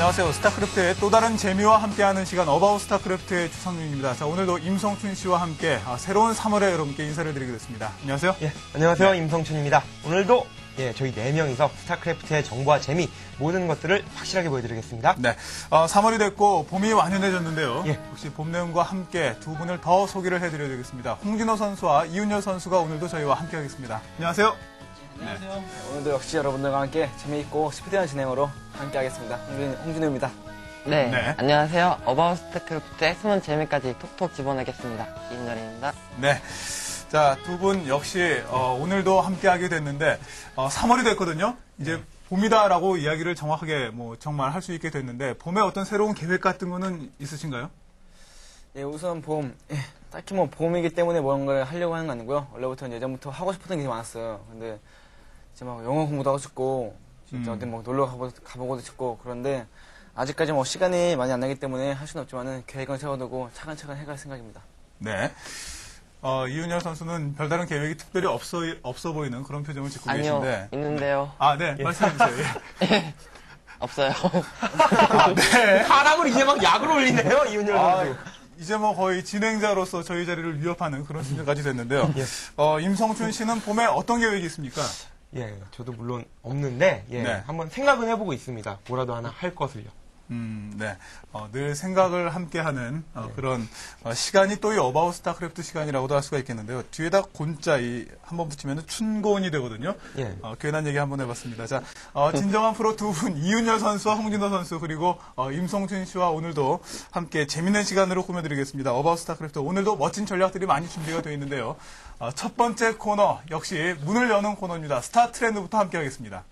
안녕하세요. 스타크래프트의 또 다른 재미와 함께하는 시간 어바웃 스타크래프트의 주성윤입니다. 자, 오늘도 임성춘 씨와 함께 새로운 3월에 여러분께 인사를 드리게 됐습니다. 안녕하세요. 예, 안녕하세요. 임성춘입니다. 오늘도 저희 4명이서 스타크래프트의 정보와 재미 모든 것들을 확실하게 보여드리겠습니다. 네, 3월이 됐고 봄이 완연해졌는데요. 예. 역시 봄 내음과 함께 두 분을 더 소개를 해드려야 되겠습니다. 홍진호 선수와 이윤열 선수가 오늘도 저희와 함께하겠습니다. 안녕하세요. 안녕하세요. 네, 오늘도 역시 여러분들과 함께 재미있고 스피디한 진행으로 함께하겠습니다. 홍진우입니다. 네, 안녕하세요. 어바웃 스타크래프트의 숨은 재미까지 톡톡 집어내겠습니다. 이윤열입니다. 네. 자, 두 분 역시 오늘도 함께하게 됐는데 3월이 됐거든요. 이제 봄이다라고 이야기를 정확하게 정말 할 수 있게 됐는데 봄에 어떤 새로운 계획 같은 거는 있으신가요? 예, 우선 봄. 딱히 봄이기 때문에 뭔가를 하려고 하는 건 아니고요. 원래부터는 예전부터 하고 싶었던 게 많았어요. 근데 이제 영어 공부도 하고 싶고 진짜 어디 놀러 가보고도 싶고 그런데 아직까지 시간이 많이 안 나기 때문에 할 수는 없지만은 계획은 세워두고 차근차근 해갈 생각입니다. 네. 이윤열 선수는 별다른 계획이 특별히 없어 보이는 그런 표정을 짓고 아니요, 계신데. 있는데요. 아, 네. 말씀해주세요. 예. 없어요. 네. 사람을 이제 막 약을 올리네요, 이윤열 선수. 이제 거의 진행자로서 저희 자리를 위협하는 그런 수준까지 됐는데요. 임성춘 씨는 봄에 어떤 계획이 있습니까? 예, 저도 물론 없는데, 네. 한번 생각은 해보고 있습니다. 뭐라도 하나 할 것을요. 네. 늘 생각을 함께하는 그런 시간이 또 이 어바웃 스타크래프트 시간이라고도 할 수가 있겠는데요. 뒤에다 곤자 한번 붙이면 춘곤이 되거든요. 예. 괜한 얘기 한번 해봤습니다. 자, 진정한 프로 두 분 이윤열 선수와 홍진호 선수 그리고 임성춘 씨와 오늘도 함께 재밌는 시간으로 꾸며드리겠습니다. 어바웃 스타크래프트 오늘도 멋진 전략들이 많이 준비가 되어 있는데요. 첫 번째 코너 역시 문을 여는 코너입니다. 스타 트렌드부터 함께하겠습니다.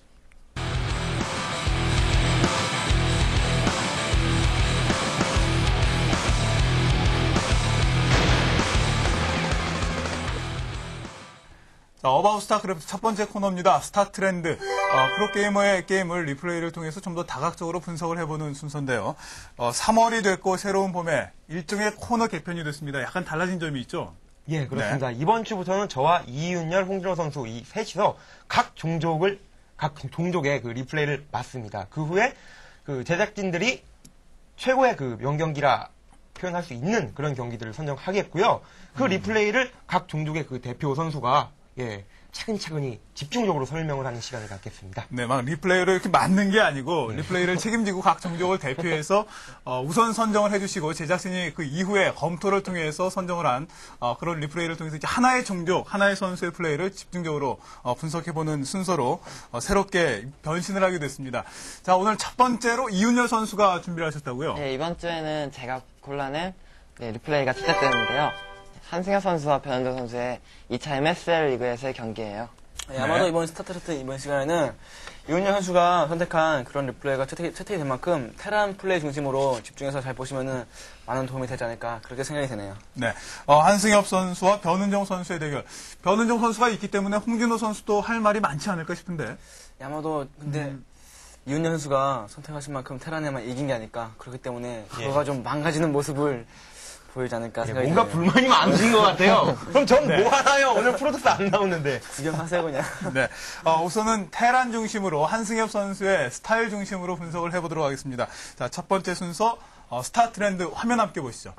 자, 어바웃 스타크래프트 첫 번째 코너입니다. 스타 트렌드. 프로게이머의 게임을 리플레이를 통해서 좀 더 다각적으로 분석을 해보는 순서인데요. 3월이 됐고 새로운 봄에 일종의 코너 개편이 됐습니다. 약간 달라진 점이 있죠? 예, 그렇습니다. 네. 이번 주부터는 저와 이윤열, 홍진호 선수 이 셋이서 각 종족의 그 리플레이를 맡습니다. 그 후에 그 제작진들이 최고의 그 명경기라 표현할 수 있는 그런 경기들을 선정하겠고요. 그 리플레이를 각 종족의 그 대표 선수가 차근차근히 집중적으로 설명을 하는 시간을 갖겠습니다. 네, 막 리플레이를 이렇게 맞는 게 아니고 리플레이를 책임지고 각 종족을 대표해서 우선 선정을 해주시고 제작진이 그 이후에 검토를 통해서 선정을 한 그런 리플레이를 통해서 이제 하나의 종족, 하나의 선수의 플레이를 집중적으로 분석해보는 순서로 새롭게 변신을 하게 됐습니다. 자, 오늘 첫 번째로 이윤열 선수가 준비를 하셨다고요? 네, 이번 주에는 제가 골라낸 리플레이가 시작되는데요. 한승엽 선수와 변현정 선수의 2차 MSL 리그에서의 경기예요. 네, 아마도 이번 스타트레트 이번 시간에는 이윤열 선수가 선택한 그런 리플레이가 채택이 된 만큼 테란 플레이 중심으로 집중해서 잘 보시면은 많은 도움이 되지 않을까 그렇게 생각이 되네요. 네, 한승엽 선수와 변은정 선수의 대결. 변은정 선수가 있기 때문에 홍진호 선수도 할 말이 많지 않을까 싶은데. 아마도 근데 이윤열 선수가 선택하신 만큼 테란에만 이긴 게 아닐까 그렇기 때문에 그거가 좀 망가지는 모습을 보이지 않을까 생각이 뭔가 드네요. 불만이 많으신 것 같아요. 그럼 전 뭐 하나요? 오늘 프로젝트 안 나오는데. 구경하세요 그냥. 네, 우선은 테란 중심으로 한승엽 선수의 스타일 중심으로 분석을 해보도록 하겠습니다. 자, 첫 번째 순서 스타 트렌드 화면 함께 보시죠.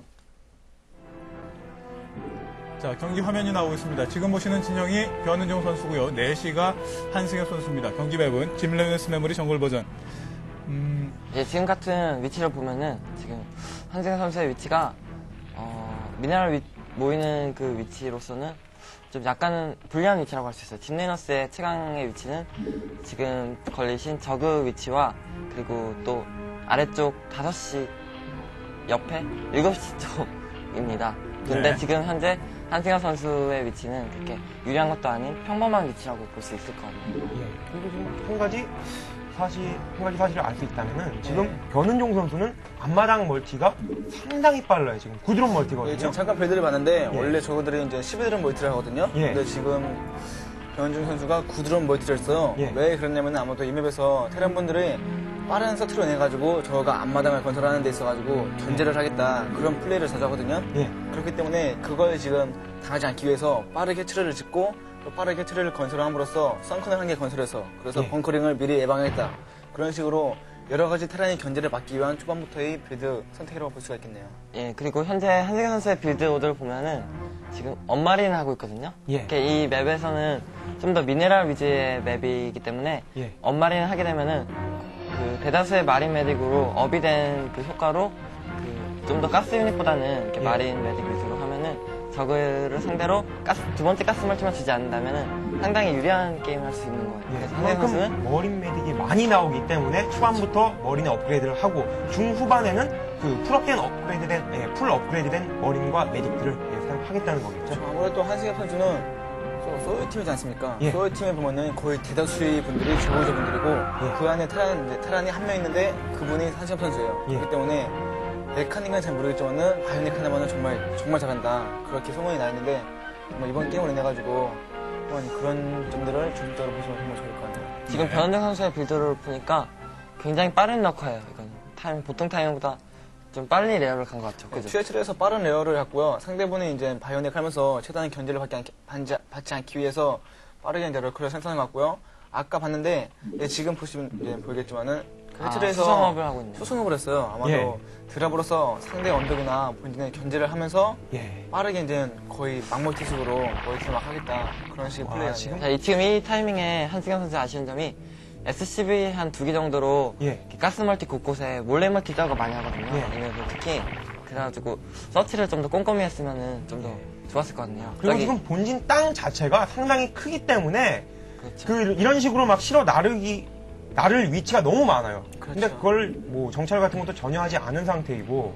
자, 경기 화면이 나오고 있습니다. 지금 보시는 진영이 변은정 선수고요. 4시가 한승엽 선수입니다. 경기 맵은 짐레네스 메모리 정글 버전. 지금 같은 위치를 보면은 지금 한승엽 선수의 위치가 미네랄 모이는 그 위치로서는 좀 약간은 불리한 위치라고 할 수 있어요. 딥레이너스의 최강의 위치는 지금 걸리신 저그 위치와 그리고 또 아래쪽 5시 옆에 7시 쪽입니다. 근데 네. 지금 현재 한승엽 선수의 위치는 그렇게 유리한 것도 아닌 평범한 위치라고 볼 수 있을 것 같네요. 그리고 지금 한 가지 사실을 알 수 있다면은 지금 변은종 선수는 앞마당 멀티가 상당히 빨라요. 지금 구드론 멀티거든요. 지금 잠깐 빌드를 봤는데 원래 저거들이 이제 11드론 멀티를 하거든요. 근데 지금 변은중 선수가 9드론 멀티를 했어요. 왜 그랬냐면 아마도 이 맵에서 테란분들이 빠른 서트로 내가지고 저가 앞마당을 건설하는 데 있어가지고 견제를 하겠다 그런 플레이를 자주 하거든요. 그렇기 때문에 그걸 지금 당하지 않기 위해서 빠르게 트레를 짓고 또 빠르게 트레를 건설함으로써 썬커널 한 개 건설해서 그래서 벙커링을 미리 예방하겠다 그런 식으로 여러 가지 테란의 견제를 막기 위한 초반부터의 빌드 선택이라고 볼 수가 있겠네요. 예, 그리고 현재 한승현 선수의 빌드 오더를 보면은 지금 언마린을 하고 있거든요. 예. 이 맵에서는 좀 더 미네랄 위주의 맵이기 때문에 예. 언마린을 하게 되면은 그 대다수의 마린 메딕으로 업이 된 그 효과로 좀 더 가스 유닛보다는 이렇게 예. 마린 메딕 위주로 하면은 저그를 상대로 두 번째 가스 멀티만 주지 않는다면은 상당히 유리한 게임을 할 수 있는 거예요. 예, 그래서 한승현 선수는 그만큼 머린 메딕이 많이 나오기 때문에 초반부터 머린의 업그레이드를 하고 중후반에는 그 풀 업그레이드된 머린과 메딕들을 사용하겠다는 거겠죠. 아무래도 한승엽 선수는 소유팀이지 않습니까? 예. 소유팀에 보면은 거의 대다수의 분들이 조우저분들이고 그 안에 테란이 한 명 있는데 그분이 한승엽 선수예요. 예. 그렇기 때문에 메카닉은 잘 모르겠지만은 바이오닉 하나만은 정말 잘한다. 그렇게 소문이 나 있는데 정말 이번 게임을 인해가지고 그런 점들을 중점적으로 보시면 정말 좋을 것 같네요. 지금 변현정 선수의 빌드를 보니까 굉장히 빠른 러커예요. 이건 보통 타이밍보다 좀 빨리 레어를 간 것 같죠. 그죠? QH7에서 빠른 레어를 했고요. 상대분이 이제 바이오닉 하면서 최대한 견제를 받지 않기 위해서 빠르게 이제 러커를 생산해 갔고요. 아까 봤는데 지금 보시면 이제 보이겠지만은 QH7에서 수성업을 하고 있네요. 수성업을 했어요. 아마도 예. 드랍으로서 상대 언덕이나 본진의 견제를 하면서 예. 빠르게 이제 거의 막멀티식으로 멀티를 막 하겠다. 그런 식의 플레이가 지금 지금 이 타이밍에 한승현 선수 아쉬운 점이 SCB 한 2개 정도로 예. 이렇게 가스 멀티 곳곳에 몰래 멀티 작업 많이 하거든요. 예. 이맵은 특히 그래가지고 서치를 좀 더 꼼꼼히 했으면은 좀 더 좋았을 것 같네요. 그리고 지금 본진 땅 자체가 상당히 크기 때문에 그렇죠. 이런 식으로 막 실어 나를 위치가 너무 많아요. 그렇죠. 근데 그걸 뭐 정찰 같은 것도 전혀 하지 않은 상태이고.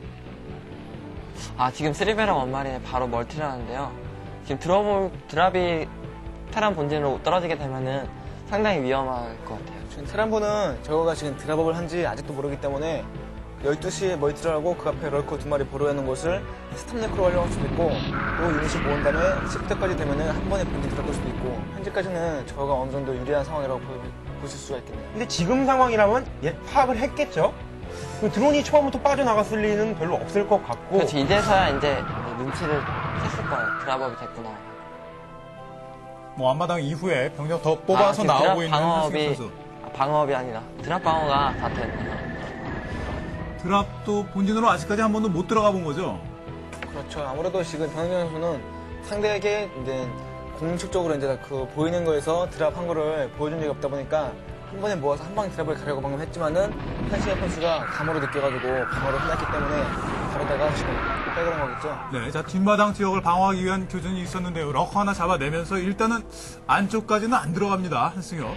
지금 쓰리베라 원마린에 바로 멀티를 하는데요. 지금 드랍이 테란 본진으로 떨어지게 되면은 상당히 위험할 것 같아요. 지금 테란보는 저거가 지금 드랍업을 한지 아직도 모르기 때문에 12시에 멀티를 하고 그 앞에 럴커 2마리 보러하는 곳을 스탑네크로 활용할 수도 있고 또 유닛을 모은 다음에 10대까지 되면은 한 번에 본진 들어갈 수도 있고 현재까지는 저거가 어느 정도 유리한 상황이라고 보실 수가 있겠네요. 근데 지금 상황이라면 파악을 했겠죠? 그 드론이 초반부터 빠져나갔을 리는 별로 없을 것 같고. 그렇지, 이제서야 이제 눈치를 챘을 거예요. 드랍업이 됐구나. 뭐 앞마당 이후에 병력 더 뽑아서 지금 나오고 드랍 있는 한승엽 방어업이 선수. 방어업이 아니라 드랍 방어가 다 됐네요. 드랍도 본진으로 아직까지 한 번도 못 들어가 본 거죠. 그렇죠. 아무래도 지금 변현정 선수는 상대에게 이제 공식적으로 이제 그 보이는 거에서 드랍 한 거를 보여준 적이 없다 보니까 한 번에 모아서 한 방에 드랍을 가려고 방금 했지만은 한승엽 선수가 감으로 느껴가지고 방어를 해놨기 때문에 바로다가 지금 백을 한 거겠죠. 네, 자 뒷마당 지역을 방어하기 위한 교전이 있었는데요. 럭커 하나 잡아내면서 일단은 안쪽까지는 안 들어갑니다. 한승엽.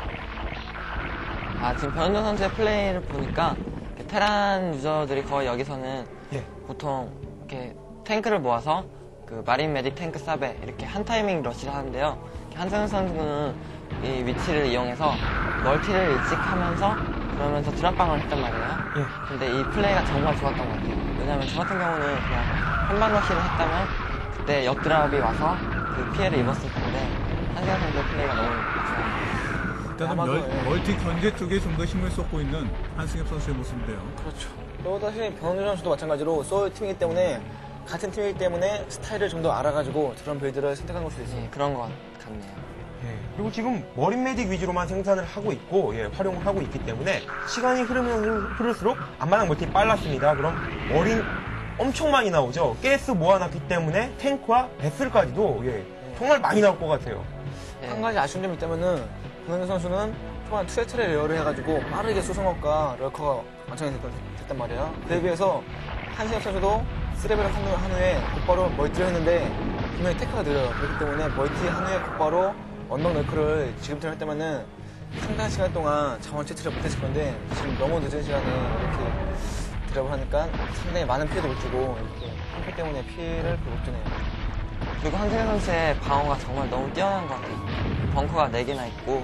지금 변현정 선수의 플레이를 보니까 테란 유저들이 거의 여기서는 예. 보통 이렇게 탱크를 모아서 그 마린 메딕 탱크 쌉에 이렇게 한 타이밍 러시를 하는데요. 한승현 선수는 이 위치를 이용해서 멀티를 일찍 하면서 그러면서 드랍방을 했단 말이에요. 예. 근데 이 플레이가 정말 좋았던 것 같아요. 왜냐면 저 같은 경우는 그냥 한방 러시를 했다면 그때 역드랍이 와서 그 피해를 입었을 텐데 한승현 선수의 플레이가 너무 좋아요. 일단은 멀티 견제 쪽에 좀 더 힘을 쏟고 있는 한승엽 선수의 모습인데요. 그렇죠. 또 다시 변현정 선수도 마찬가지로 소울 팀이기 때문에 같은 팀이기 때문에 스타일을 좀 더 알아가지고 저런 빌드를 선택한 걸 수도 있어요. 예, 그런 것 같네요. 예. 그리고 지금 머린 메딕 위주로만 생산을 하고 있고 활용을 하고 있기 때문에 시간이 흐르면 흐를수록 앞마당 멀티 빨랐습니다. 그럼 머린 엄청 많이 나오죠. 가스 모아놨기 때문에 탱크와 베슬까지도 정말 많이 나올 것 같아요. 한 가지 아쉬운 점이 있다면은 변현정 선수는 초반 투세트를 레어를 해가지고 빠르게 수성업과 럴커가 완성이 됐단 말이에요. 그에 비해서 한승엽 선수도 쓰레벨을 한 후에 곧바로 멀티를 했는데 분명히 테크가 느려요. 그렇기 때문에 멀티 한 후에 곧바로 언덕 럴커를 지금처럼 했다면은 상당한 시간 동안 자원 채취를 못했을 건데 지금 너무 늦은 시간에 이렇게 드랍을 하니까 상당히 많은 피해도 못 주고 이렇게 한패 때문에 피해를 못 주네요. 그리고 한승현 선수의 방어가 정말 너무 뛰어난 것 같아요. 벙커가 4개나 있고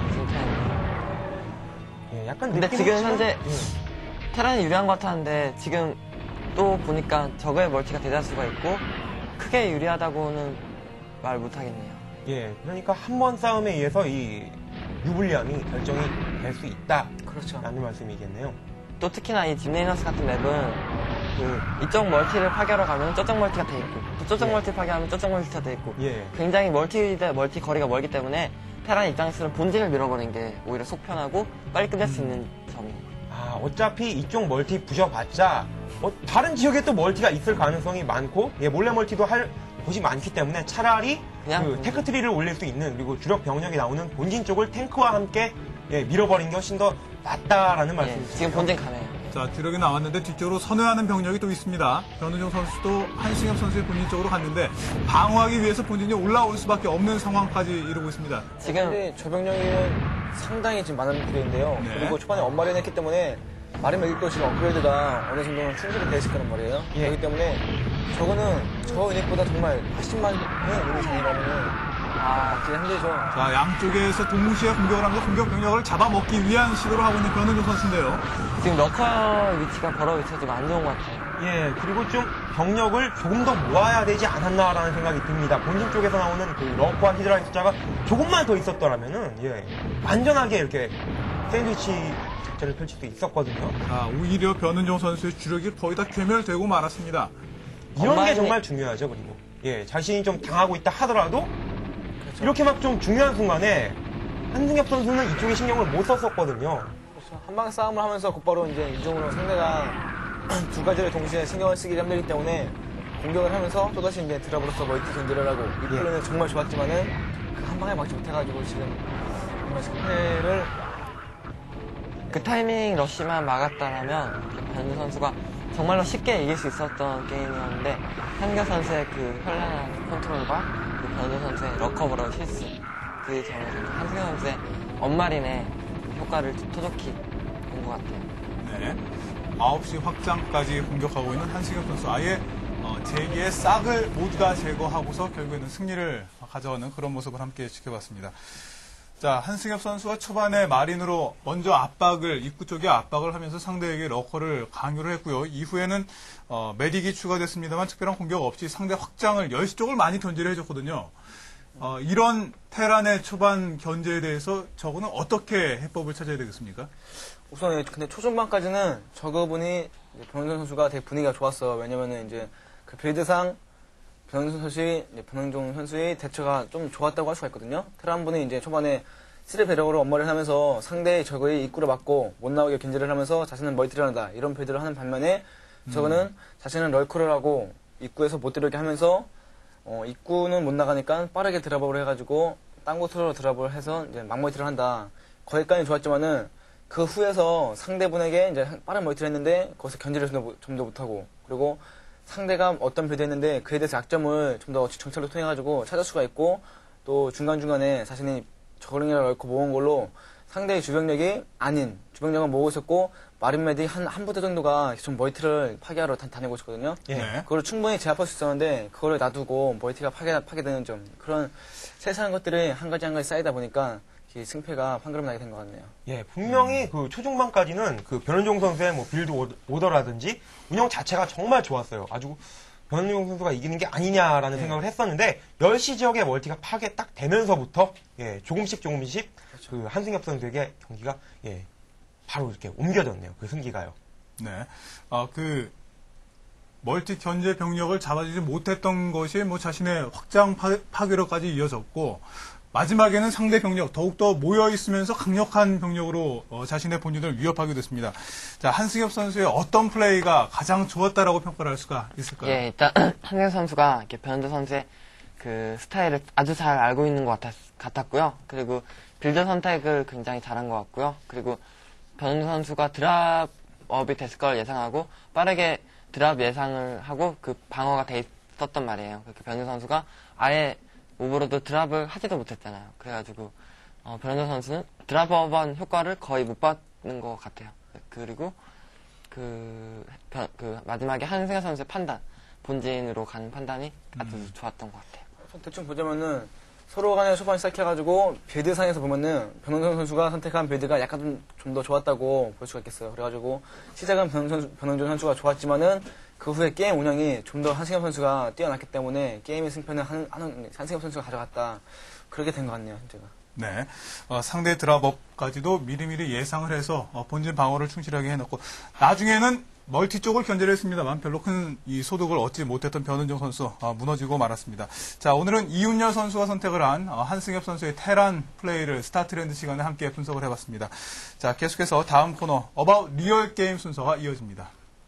약간 근데 느낌은 지금 있지만, 현재 테란이 유리한 것 같았는데 지금 또 보니까 적의 멀티가 대다수가 있고 크게 유리하다고는 말 못하겠네요. 그러니까 한 번 싸움에 의해서 이 유불리함이 결정이 될 수 있다라는 그렇죠. 말씀이겠네요. 또 특히나 이 딥레이너스 같은 맵은 그 이쪽 멀티를 파괴하러 가면 저쪽 멀티가 돼 있고 또 저쪽 멀티 파괴하면 저쪽 멀티가 돼 있고 굉장히 멀티 대 멀티 거리가 멀기 때문에 테란 입장에서는 본진을 밀어버리는 게 오히려 속 편하고 빨리 끝낼 수 있는 점이에요. 어차피 이쪽 멀티 부셔봤자 다른 지역에 또 멀티가 있을 가능성이 많고 몰래 멀티도 할 곳이 많기 때문에 차라리 그 테크트리를 올릴 수 있는 그리고 주력 병력이 나오는 본진 쪽을 탱크와 함께 밀어버린 게 훨씬 더 낫다라는 말씀이시죠. 지금 본진 가네요. 자, 주력이 나왔는데 뒤쪽으로 선회하는 병력이 또 있습니다. 변은종 선수도 한승엽 선수의 본진 쪽으로 갔는데 방어하기 위해서 본진이 올라올 수밖에 없는 상황까지 이루고 있습니다. 지금 저 병력은 상당히 지금 많은 필요인데요. 네. 그리고 초반에 엄마리를 했기 때문에 마린 먹일 거 지금 업그레이드가 어느 정도는 충분히 되어 있을 거란 말이에요. 그렇기 때문에 저거는 저 유닛보다 정말 80만 유닛 장이라면은 맞기 힘들죠. 자, 양쪽에서 동시에 공격을 하면서 공격 병력을 잡아먹기 위한 시도를 하고 있는 변은종 선수인데요. 지금 러커 위치가 버러 위치가 좀 안 좋은 것 같아요. 그리고 좀 병력을 조금 더 모아야 되지 않았나라는 생각이 듭니다. 본진 쪽에서 나오는 그 러커와 히드라의 숫자가 조금만 더 있었더라면은 완전하게 이렇게 샌드위치 작전을 펼칠 수 있었거든요. 자, 오히려 변은종 선수의 주력이 거의 다 괴멸되고 말았습니다. 이런 게 정말 중요하죠. 그리고 자신이 좀 당하고 있다 하더라도 이렇게 막 좀 중요한 순간에 한승엽 선수는 이쪽에 신경을 못 썼었거든요. 그렇죠. 한방 싸움을 하면서 곧바로 이제 이중으로 상대가 두 가지를 동시에 신경을 쓰기 힘들기 때문에 공격을 하면서 또다시 이제 드랍으로서 멀티 견제를 하고 이 플레이는 정말 좋았지만은 그 한 방에 막지 못해가지고 지금 정말 승패를 그 타이밍 러쉬만 막았다라면 변은종 선수가 정말로 쉽게 이길 수 있었던 게임이었는데 한승엽 선수의 그 현란한 컨트롤과 변은종 선수의 러커버러 실수 그 점에서 한승엽 선수의 엄마린의 효과를 토독히 본 것 같아요. 네. 9시 확장까지 공격하고 있는 한승엽 선수. 아예 제2의 싹을 모두 다 제거하고서 결국에는 승리를 가져오는 그런 모습을 함께 지켜봤습니다. 자, 한승엽 선수가 초반에 마린으로 먼저 입구 쪽에 압박을 하면서 상대에게 러커를 강요를 했고요. 이후에는 메딕이 추가됐습니다만 특별한 공격 없이 상대 확장을 10시 쪽을 많이 견제를 해줬거든요. 이런 테란의 초반 견제에 대해서 저거는 어떻게 해법을 찾아야 되겠습니까? 우선 근데 초중반까지는 저거분이 변은종 선수가 되게 분위기가 좋았어요. 왜냐면은 이제 그 빌드상 변은종 선수의 대처가 좀 좋았다고 할 수가 있거든요. 테란 분이 이제 초반에 쓰리 배럭으로 엄마를 하면서 상대의 적의 입구를 막고 못 나오게 견제를 하면서 자신은 멀티를 한다. 이런 빌드를 하는 반면에 저거는 자신은 럴크를 하고 입구에서 못 들어오게 하면서 입구는 못 나가니까 빠르게 드랍업을 해가지고 딴 곳으로 드랍을 해서 이제 막멀티를 한다. 거기까지 좋았지만은 그 후에서 상대분에게 이제 빠른 멀티를 했는데 거기서 견제를 좀 더 못하고 그리고 상대가 어떤 빌드 했는데 그에 대해서 약점을 좀 더 정찰을 통해가지고 찾을 수가 있고 또 중간중간에 자신이 저글링을 넣고 모은 걸로 상대의 주병력이 아닌 주병력을 모으고 있었고 마린 메딕 한 부대 정도가 좀 멀티를 파괴하러 다니고 있었거든요. 그걸 충분히 제압할 수 있었는데 그걸 놔두고 멀티가 파괴되는 점 그런 세세한 것들이 한 가지 한 가지 쌓이다 보니까 승패가 판가름 나게 된 것 같네요. 분명히 그 초중반까지는 그 변은종 선수의 빌드 오더라든지 운영 자체가 정말 좋았어요. 아주 변은종 선수가 이기는 게 아니냐라는 생각을 했었는데 10시 지역의 멀티가 파괴 딱 되면서부터 조금씩 그 한승엽 선수에게 경기가 바로 이렇게 옮겨졌네요. 그 승기가요. 네. 그 멀티 견제 병력을 잡아주지 못했던 것이 자신의 확장 파괴로까지 이어졌고 마지막에는 상대 병력 더욱더 모여있으면서 강력한 병력으로 자신의 본진을 위협하게 됐습니다. 자, 한승엽 선수의 어떤 플레이가 가장 좋았다라고 평가를 할 수가 있을까요? 일단 한승엽 선수가 이렇게 변은종 선수의 그 스타일을 아주 잘 알고 있는 것 같았고요. 그리고 빌드 선택을 굉장히 잘한 것 같고요. 그리고 변은종 선수가 드랍업이 됐을 걸 예상하고 빠르게 드랍 예상을 하고 그 방어가 돼 있었단 말이에요. 그렇게 변은종 선수가 아예 오버로드 드랍을 하지도 못했잖아요. 그래가지고 변은종 선수는 드랍업한 효과를 거의 못 받는 것 같아요. 그리고 마지막에 한승엽 선수의 판단, 본진으로 가는 판단이 아주 좋았던 것 같아요. 대충 보자면은 서로 간에 초반 시작해가지고 빌드상에서 보면은 변은종 선수가 선택한 빌드가 약간 좀 더 좋았다고 볼 수가 있겠어요. 그래가지고 시작은 변은종 선수가 좋았지만은 그 후에 게임 운영이 좀 더 한승엽 선수가 뛰어났기 때문에 게임의 승패는 한승엽 선수가 가져갔다. 그렇게 된 것 같네요, 제가. 네. 상대 드랍업까지도 미리미리 예상을 해서 본진 방어를 충실하게 해놓고 나중에는 멀티 쪽을 견제를 했습니다만 별로 큰 이 소득을 얻지 못했던 변은정 선수 무너지고 말았습니다. 자, 오늘은 이윤열 선수가 선택을 한 한승엽 선수의 테란 플레이를 스타트렌드 시간에 함께 분석을 해봤습니다. 자, 계속해서 다음 코너 어바웃 리얼 게임 순서가 이어집니다.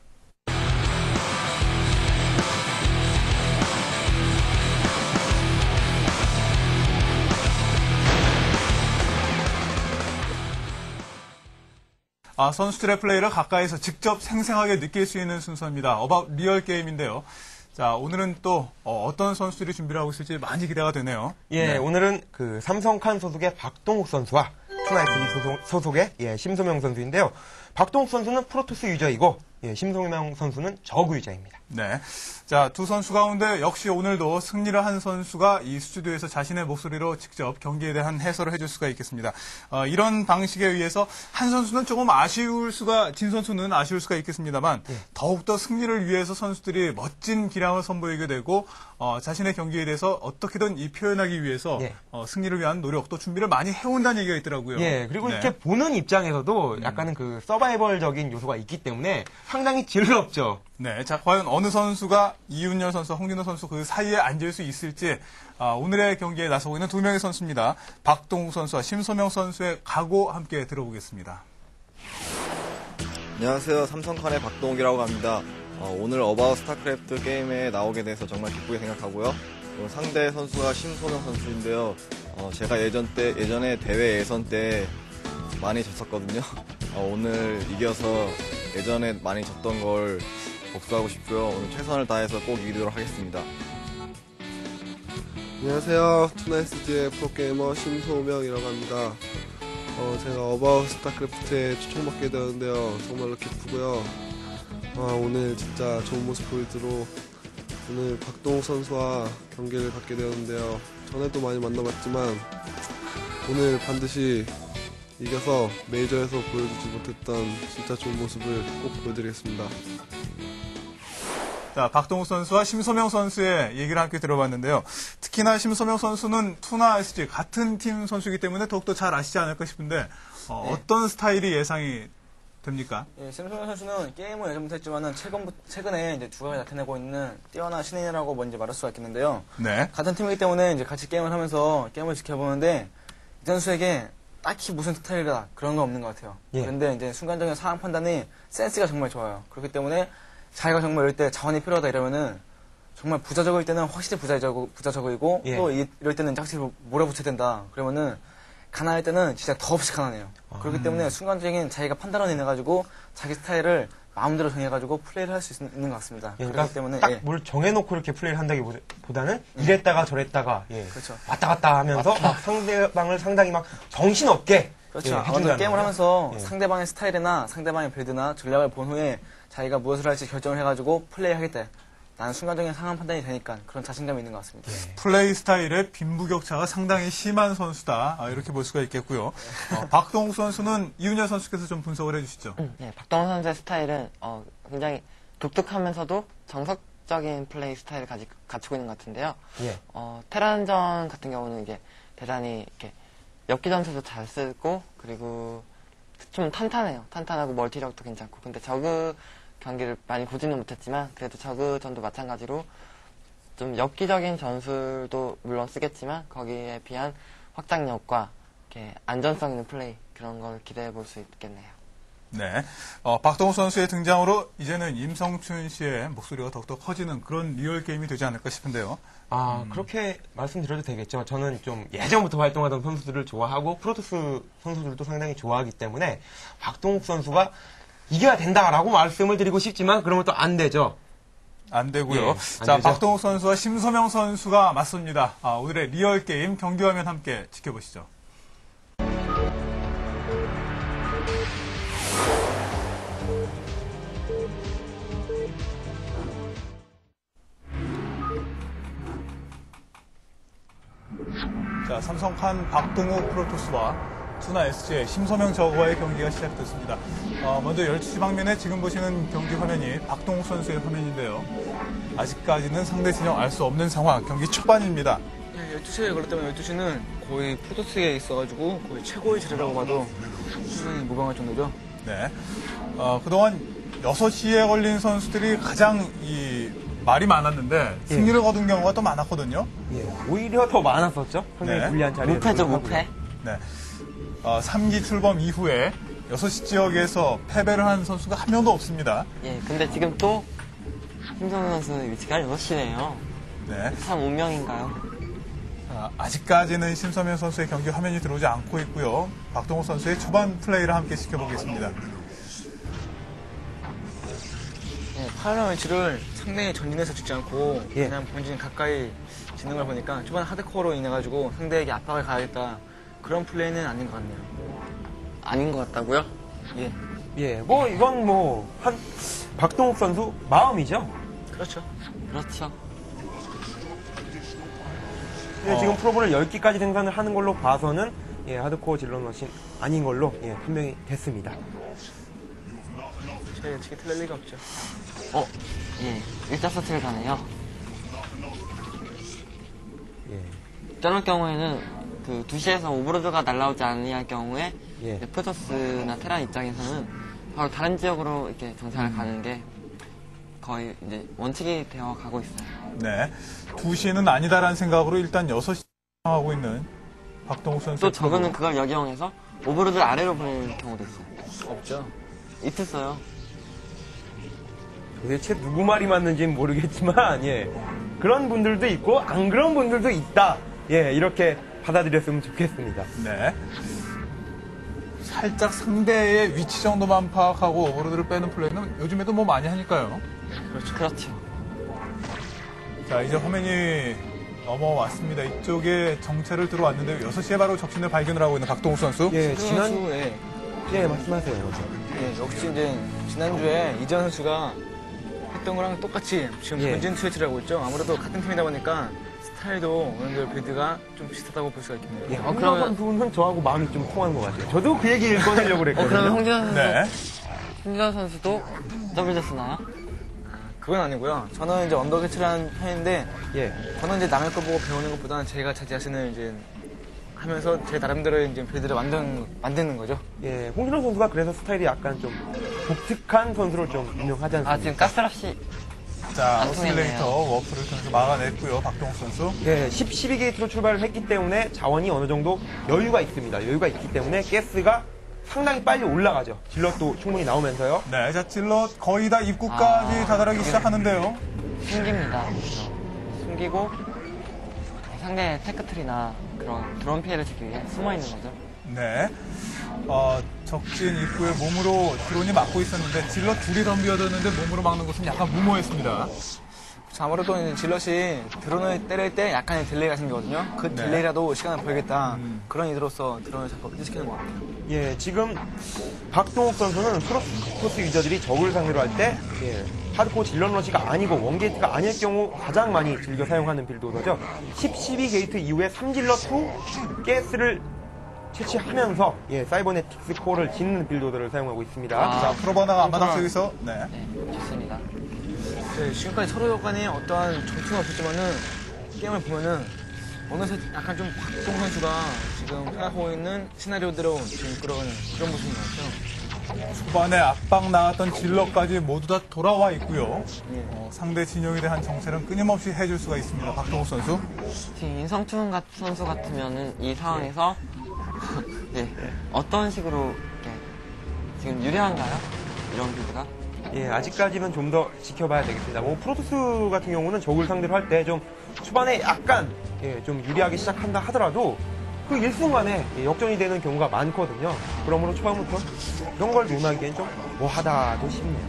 선수들의 플레이를 가까이서 직접 생생하게 느낄 수 있는 순서입니다. 어바웃 리얼 게임인데요. 자, 오늘은 또 어떤 선수들이 준비를 하고 있을지 많이 기대가 되네요. 예, 네. 오늘은 그 삼성칸 소속의 박동욱 선수와 투나이트리 소속의 심소명 선수인데요. 박동욱 선수는 프로토스 유저이고 심소명 선수는 저그 유저입니다. 네. 자, 두 선수 가운데 역시 오늘도 승리를 한 선수가 이 스튜디오에서 자신의 목소리로 직접 경기에 대한 해설을 해줄 수가 있겠습니다. 이런 방식에 의해서 한 선수는 조금 진 선수는 아쉬울 수가 있겠습니다만 더욱더 승리를 위해서 선수들이 멋진 기량을 선보이게 되고 자신의 경기에 대해서 어떻게든 표현하기 위해서 승리를 위한 노력 또 준비를 많이 해온다는 얘기가 있더라고요. 예, 그리고 네. 이렇게 보는 입장에서도 약간은 그 서바이벌적인 요소가 있기 때문에 상당히 즐겁죠. 네, 자, 과연 어느 선수가 이윤열 선수, 홍진호 선수 그 사이에 앉을 수 있을지 오늘의 경기에 나서고 있는 두 명의 선수입니다. 박동욱 선수와 심소명 선수의 각오 함께 들어보겠습니다. 안녕하세요. 삼성칸의 박동욱이라고 합니다. 오늘 어바웃 스타크래프트 게임에 나오게 돼서 정말 기쁘게 생각하고요. 상대 선수가 심소명 선수인데요. 제가 예전에 대회 예선 때 많이 졌었거든요. 오늘 이겨서 예전에 많이 졌던 걸 복수하고 싶고요. 오늘 최선을 다해서 꼭 이기도록 하겠습니다. 안녕하세요. 투나이스즈의 프로게이머 심소명이라고 합니다. 제가 어바웃 스타크래프트에 초청받게 되었는데요. 정말로 기쁘고요. 오늘 진짜 좋은 모습 보여주도록 오늘 박동욱 선수와 경기를 갖게 되었는데요. 전에도 많이 만나봤지만 오늘 반드시 이겨서 메이저에서 보여주지 못했던 진짜 좋은 모습을 꼭 보여드리겠습니다. 자, 박동욱 선수와 심소명 선수의 얘기를 함께 들어봤는데요. 특히나 심소명 선수는 투나 SG 같은 팀 선수이기 때문에 더욱더 잘 아시지 않을까 싶은데 어떤 스타일이 예상이 됩니까? 예, 심소명 선수는 게임을 예전부터 했지만은 최근에 이제 두각을 나타내고 있는 뛰어난 신인이라고 먼저 말할 수가 있겠는데요. 네. 같은 팀이기 때문에 이제 같이 게임을 하면서 게임을 지켜보는데 이 선수에게 딱히 무슨 스타일이다 그런 건 없는 것 같아요. 그런데 이제 순간적인 상황 판단이 센스가 정말 좋아요. 그렇기 때문에 자기가 정말 이럴 때 자원이 필요하다 이러면은 정말 부자적일 때는 확실히 부자적이고 또 이럴 때는 확실히 몰아붙여야 된다. 그러면은 가난할 때는 진짜 더없이 가난해요. 그렇기 때문에 순간적인 자기가 판단을 해가지고 자기 스타일을 마음대로 정해가지고 플레이를 할 수 있는 것 같습니다. 그러니까 그렇기 때문에 딱 뭘 정해놓고 이렇게 플레이를 한다기보다는 이랬다가 저랬다가 그렇죠. 왔다 갔다 하면서 막 상대방을 상당히 막 정신없게 그렇죠. 아무튼 해준다는 게임을 거예요. 하면서 상대방의 스타일이나 상대방의 빌드나 전략을 본 후에 자기가 무엇을 할지 결정을 해가지고 플레이하겠다. 나는 순간적인 상황 판단이 되니까 그런 자신감이 있는 것 같습니다. 플레이 스타일의 빈부격차가 상당히 심한 선수다. 이렇게 볼 수가 있겠고요. 박동욱 선수는 이윤열 선수께서 좀 분석을 해주시죠. 네, 박동욱 선수의 스타일은 굉장히 독특하면서도 정석적인 플레이 스타일을 갖추고 있는 것 같은데요. 테란전 같은 경우는 이게 대단히 이렇게 엽기 전투도 잘 쓰고 그리고 좀 탄탄해요. 탄탄하고 멀티력도 괜찮고. 근데 저그 경기를 많이 보지는 못했지만 그래도 저그전도 마찬가지로 좀 엽기적인 전술도 물론 쓰겠지만 거기에 비한 확장력과 이렇게 안전성 있는 플레이 그런 걸 기대해 볼 수 있겠네요. 네. 박동욱 선수의 등장으로 이제는 임성춘 씨의 목소리가 더욱더 커지는 그런 리얼 게임이 되지 않을까 싶은데요. 그렇게 말씀드려도 되겠죠. 저는 좀 예전부터 활동하던 선수들을 좋아하고 프로토스 선수들도 상당히 좋아하기 때문에 박동욱 선수가 이겨야 된다라고 말씀을 드리고 싶지만 그러면 또 안 되죠. 안 되고요. 예, 안 자, 되죠. 박동욱 선수와 심소명 선수가 맞섭니다. 오늘의 리얼 게임 경기 화면 함께 지켜보시죠. 자, 삼성칸 박동욱 프로토스와 투나 SG의 심소명 저그와의 경기가 시작됐습니다. 먼저 12시 방면에 지금 보시는 경기 화면이 박동욱 선수의 화면인데요. 아직까지는 상대 진영 알 수 없는 상황, 경기 초반입니다. 12시에 걸렸다면 12시는 거의 프로토스에 있어가지고 거의 최고의 자리라고 봐도 충분히 무방할 정도죠. 네. 그동안 6시에 걸린 선수들이 가장 말이 많았는데 승리를 거둔 경우가 또 많았거든요. 예, 오히려 더 많았었죠. 상당히 네. 불리한 자리에. 무패죠, 무패. 네. 3기 출범 이후에 6시 지역에서 패배를 한 선수가 한 명도 없습니다. 예, 근데 지금 또 심성훈 선수의 위치가 6시네요. 네. 참 운명인가요? 아직까지는 심서명 선수의 경기 화면이 들어오지 않고 있고요. 박동호 선수의 초반 플레이를 함께 지켜보겠습니다. 네, 파란 위치를 상당히 전진해서 주지 않고 그냥 본진 가까이 짓는 걸 보니까 초반 하드코어로 인해가지고 상대에게 압박을 가하겠다 그런 플레이는 아닌 것 같네요. 아닌 것 같다고요? 예, 예, 뭐 이건 뭐 한 박동욱 선수 마음이죠. 그렇죠. 그렇죠. 예, 지금 프로볼을 10기까지 생산을 하는 걸로 봐서는 예, 하드코어 질러머신 아닌 걸로 예, 판명이 됐습니다. 제 예측이 틀릴 리가 없죠. 예, 일자서트를 가네요. 예. 저럴 경우에는 그 2시에서 오버로드가 날아오지 않을 경우에 예. 이제 프로토스나 테란 입장에서는 바로 다른 지역으로 이렇게 정찰을 가는 게 거의 이제 원칙이 되어 가고 있어요. 네. 2시는 아니다라는 생각으로 일단 6시 하고 있는 박동욱 선수. 또 저거는 그걸 역이용해서 오버로드를 아래로 보내는 경우도 있어요. 없죠. 있었어요. 도대체 누구 말이 맞는지는 모르겠지만 예, 그런 분들도 있고 안 그런 분들도 있다. 예, 이렇게 받아들였으면 좋겠습니다. 네. 살짝 상대의 위치 정도만 파악하고 오버로드를 빼는 플레이는 요즘에도 뭐 많이 하니까요. 그렇죠. 자, 이제 화면이 넘어왔습니다. 이쪽에 정체를 들어왔는데 6시에 바로 적신을 발견을 하고 있는 박동욱 선수. 예, 지난 선수에 예, 말씀하세요. 예, 역시 이제 지난주에 이전 선수가 했던 거랑 똑같이 지금 예. 본진 스위치를 하고 있죠. 아무래도 같은 팀이다 보니까 스타일도 어느 정도 빌드가 좀 비슷하다고 볼 수가 있겠네요. 예, 그러면- 그런 부분은 저하고 마음이 좀 통하는 것 같아요. 저도 그 얘기를 꺼내려고 그랬거든요. 그러면 홍진호 선수, 네. 홍진호 선수도 더블 쓰나요? 그건 아니고요. 저는 이제 언더캐치라는 편인데 예, 저는 이제 남의 거 보고 배우는 것보다는 제가 제 자신을 이제 하면서 제 나름대로 이제 빌드를 만드는 거죠. 예, 홍진호 선수가 그래서 스타일이 약간 좀 독특한 선수로 좀 유명하지 않습니까? 아, 지금 가스랍시 자, 안 오실레이터 통했네요. 워프를 통해서 막아냈고요. 박동욱 선수. 예, 12게이트로 출발을 했기 때문에 자원이 어느 정도 여유가 있습니다. 여유가 있기 때문에 가스가 상당히 빨리 올라가죠. 질럿도 충분히 나오면서요. 네, 자, 질럿 거의 다 입구까지 다다르기 시작하는데요. 숨깁니다. 숨기고 상대 테크트리나 그런 드론 피해를 주기 위해 숨어 있는 거죠. 네. 적진 입구에 몸으로 드론이 막고 있었는데 질럿 둘이 덤비어졌는데 몸으로 막는 것은 약간 무모했습니다. 아무래도 이제 질럿이 드론을 때릴 때 약간의 딜레이가 생기거든요. 그 네. 딜레이라도 시간을 벌겠다. 그런 의도로서 드론을 자꾸 끄집히는 것 같아요. 예, 지금 박동욱 선수는 프로토스 유저들이 적을 상대로 할 때 예, 하드코어 질럿러시가 아니고 원게이트가 아닐 경우 가장 많이 즐겨 사용하는 빌드오더죠. 12게이트 이후에 3질럿 후 가스를 채취하면서 예, 사이버네틱스 코어를 짓는 빌드오더를 사용하고 있습니다. 자, 프로바나가 앞마당 쪽에서, 네. 네, 좋습니다. 네, 지금까지 서로 간에 어떠한 전투는 없었지만은 게임을 보면은 어느새 약간 좀 박동 선수가 지금 생각하고 있는 시나리오대로 지금 이끌어가는 그런 모습인 것 같아요. 초반에 압박 나왔던 질럿까지 모두 다 돌아와 있고요. 예. 상대 진영에 대한 정찰은 끊임없이 해줄 수가 있습니다. 박동욱 선수. 지금 인성춘 선수 같으면은 이 상황에서 예, 어떤 식으로 이렇게 지금 유리한가요? 이런 빌드가? 예, 아직까지는 좀 더 지켜봐야 되겠습니다. 뭐 프로토스 같은 경우는 적을 상대로 할 때 좀 초반에 약간 예, 좀 유리하게 시작한다 하더라도 그 일순간에 예, 역전이 되는 경우가 많거든요. 그러므로 초반부터 이런 걸 논하기엔 좀 뭐하다도 싶네요.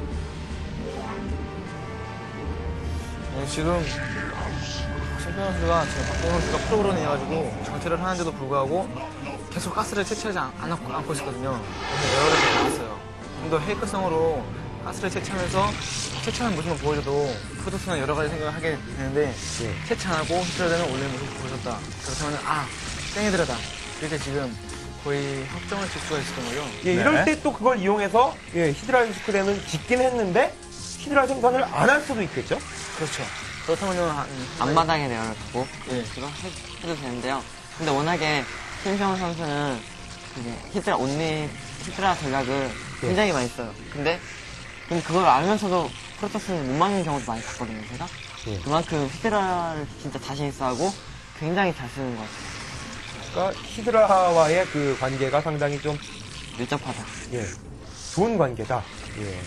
네, 지금 심평 선수가 지금 박동 선수가 프로그램 해가지고 정체를 하는데도 불구하고 계속 가스를 채취하지 않고 있었거든요. 그래서 에러를 좀 나왔어요. 좀 더 페이크성으로 가스를 채취하면서 채취하는 모습을 보여줘도 프로토스는 여러 가지 생각을 하게 되는데 채취 안 하고 히트라드는 올리는 모습을 보여줬다. 그렇다면 땡이들하다. 이렇게 지금 거의 확정을 칠 수가 있었던 거죠. 예, 네. 이럴 때 또 그걸 이용해서 예, 히드라 스크램은 짓긴 했는데 히드라 생산을 안 할 수도 있겠죠? 그렇죠. 그렇다면은 앞마당에 내어를 두고 예. 이거 해도 되는데요. 근데 워낙에 심평 선수는 이제 히드라 전략을 굉장히 많이 써요. 근데 근데 그걸 알면서도 프로토스는 못 막는 경우도 많이 봤거든요, 제가. 예. 그만큼 히드라를 진짜 자신 있어 하고 굉장히 잘 쓰는 것 같아요. 그러니까 히드라와의 그 관계가 상당히 좀 밀접하다. 예, 좋은 관계다. 예.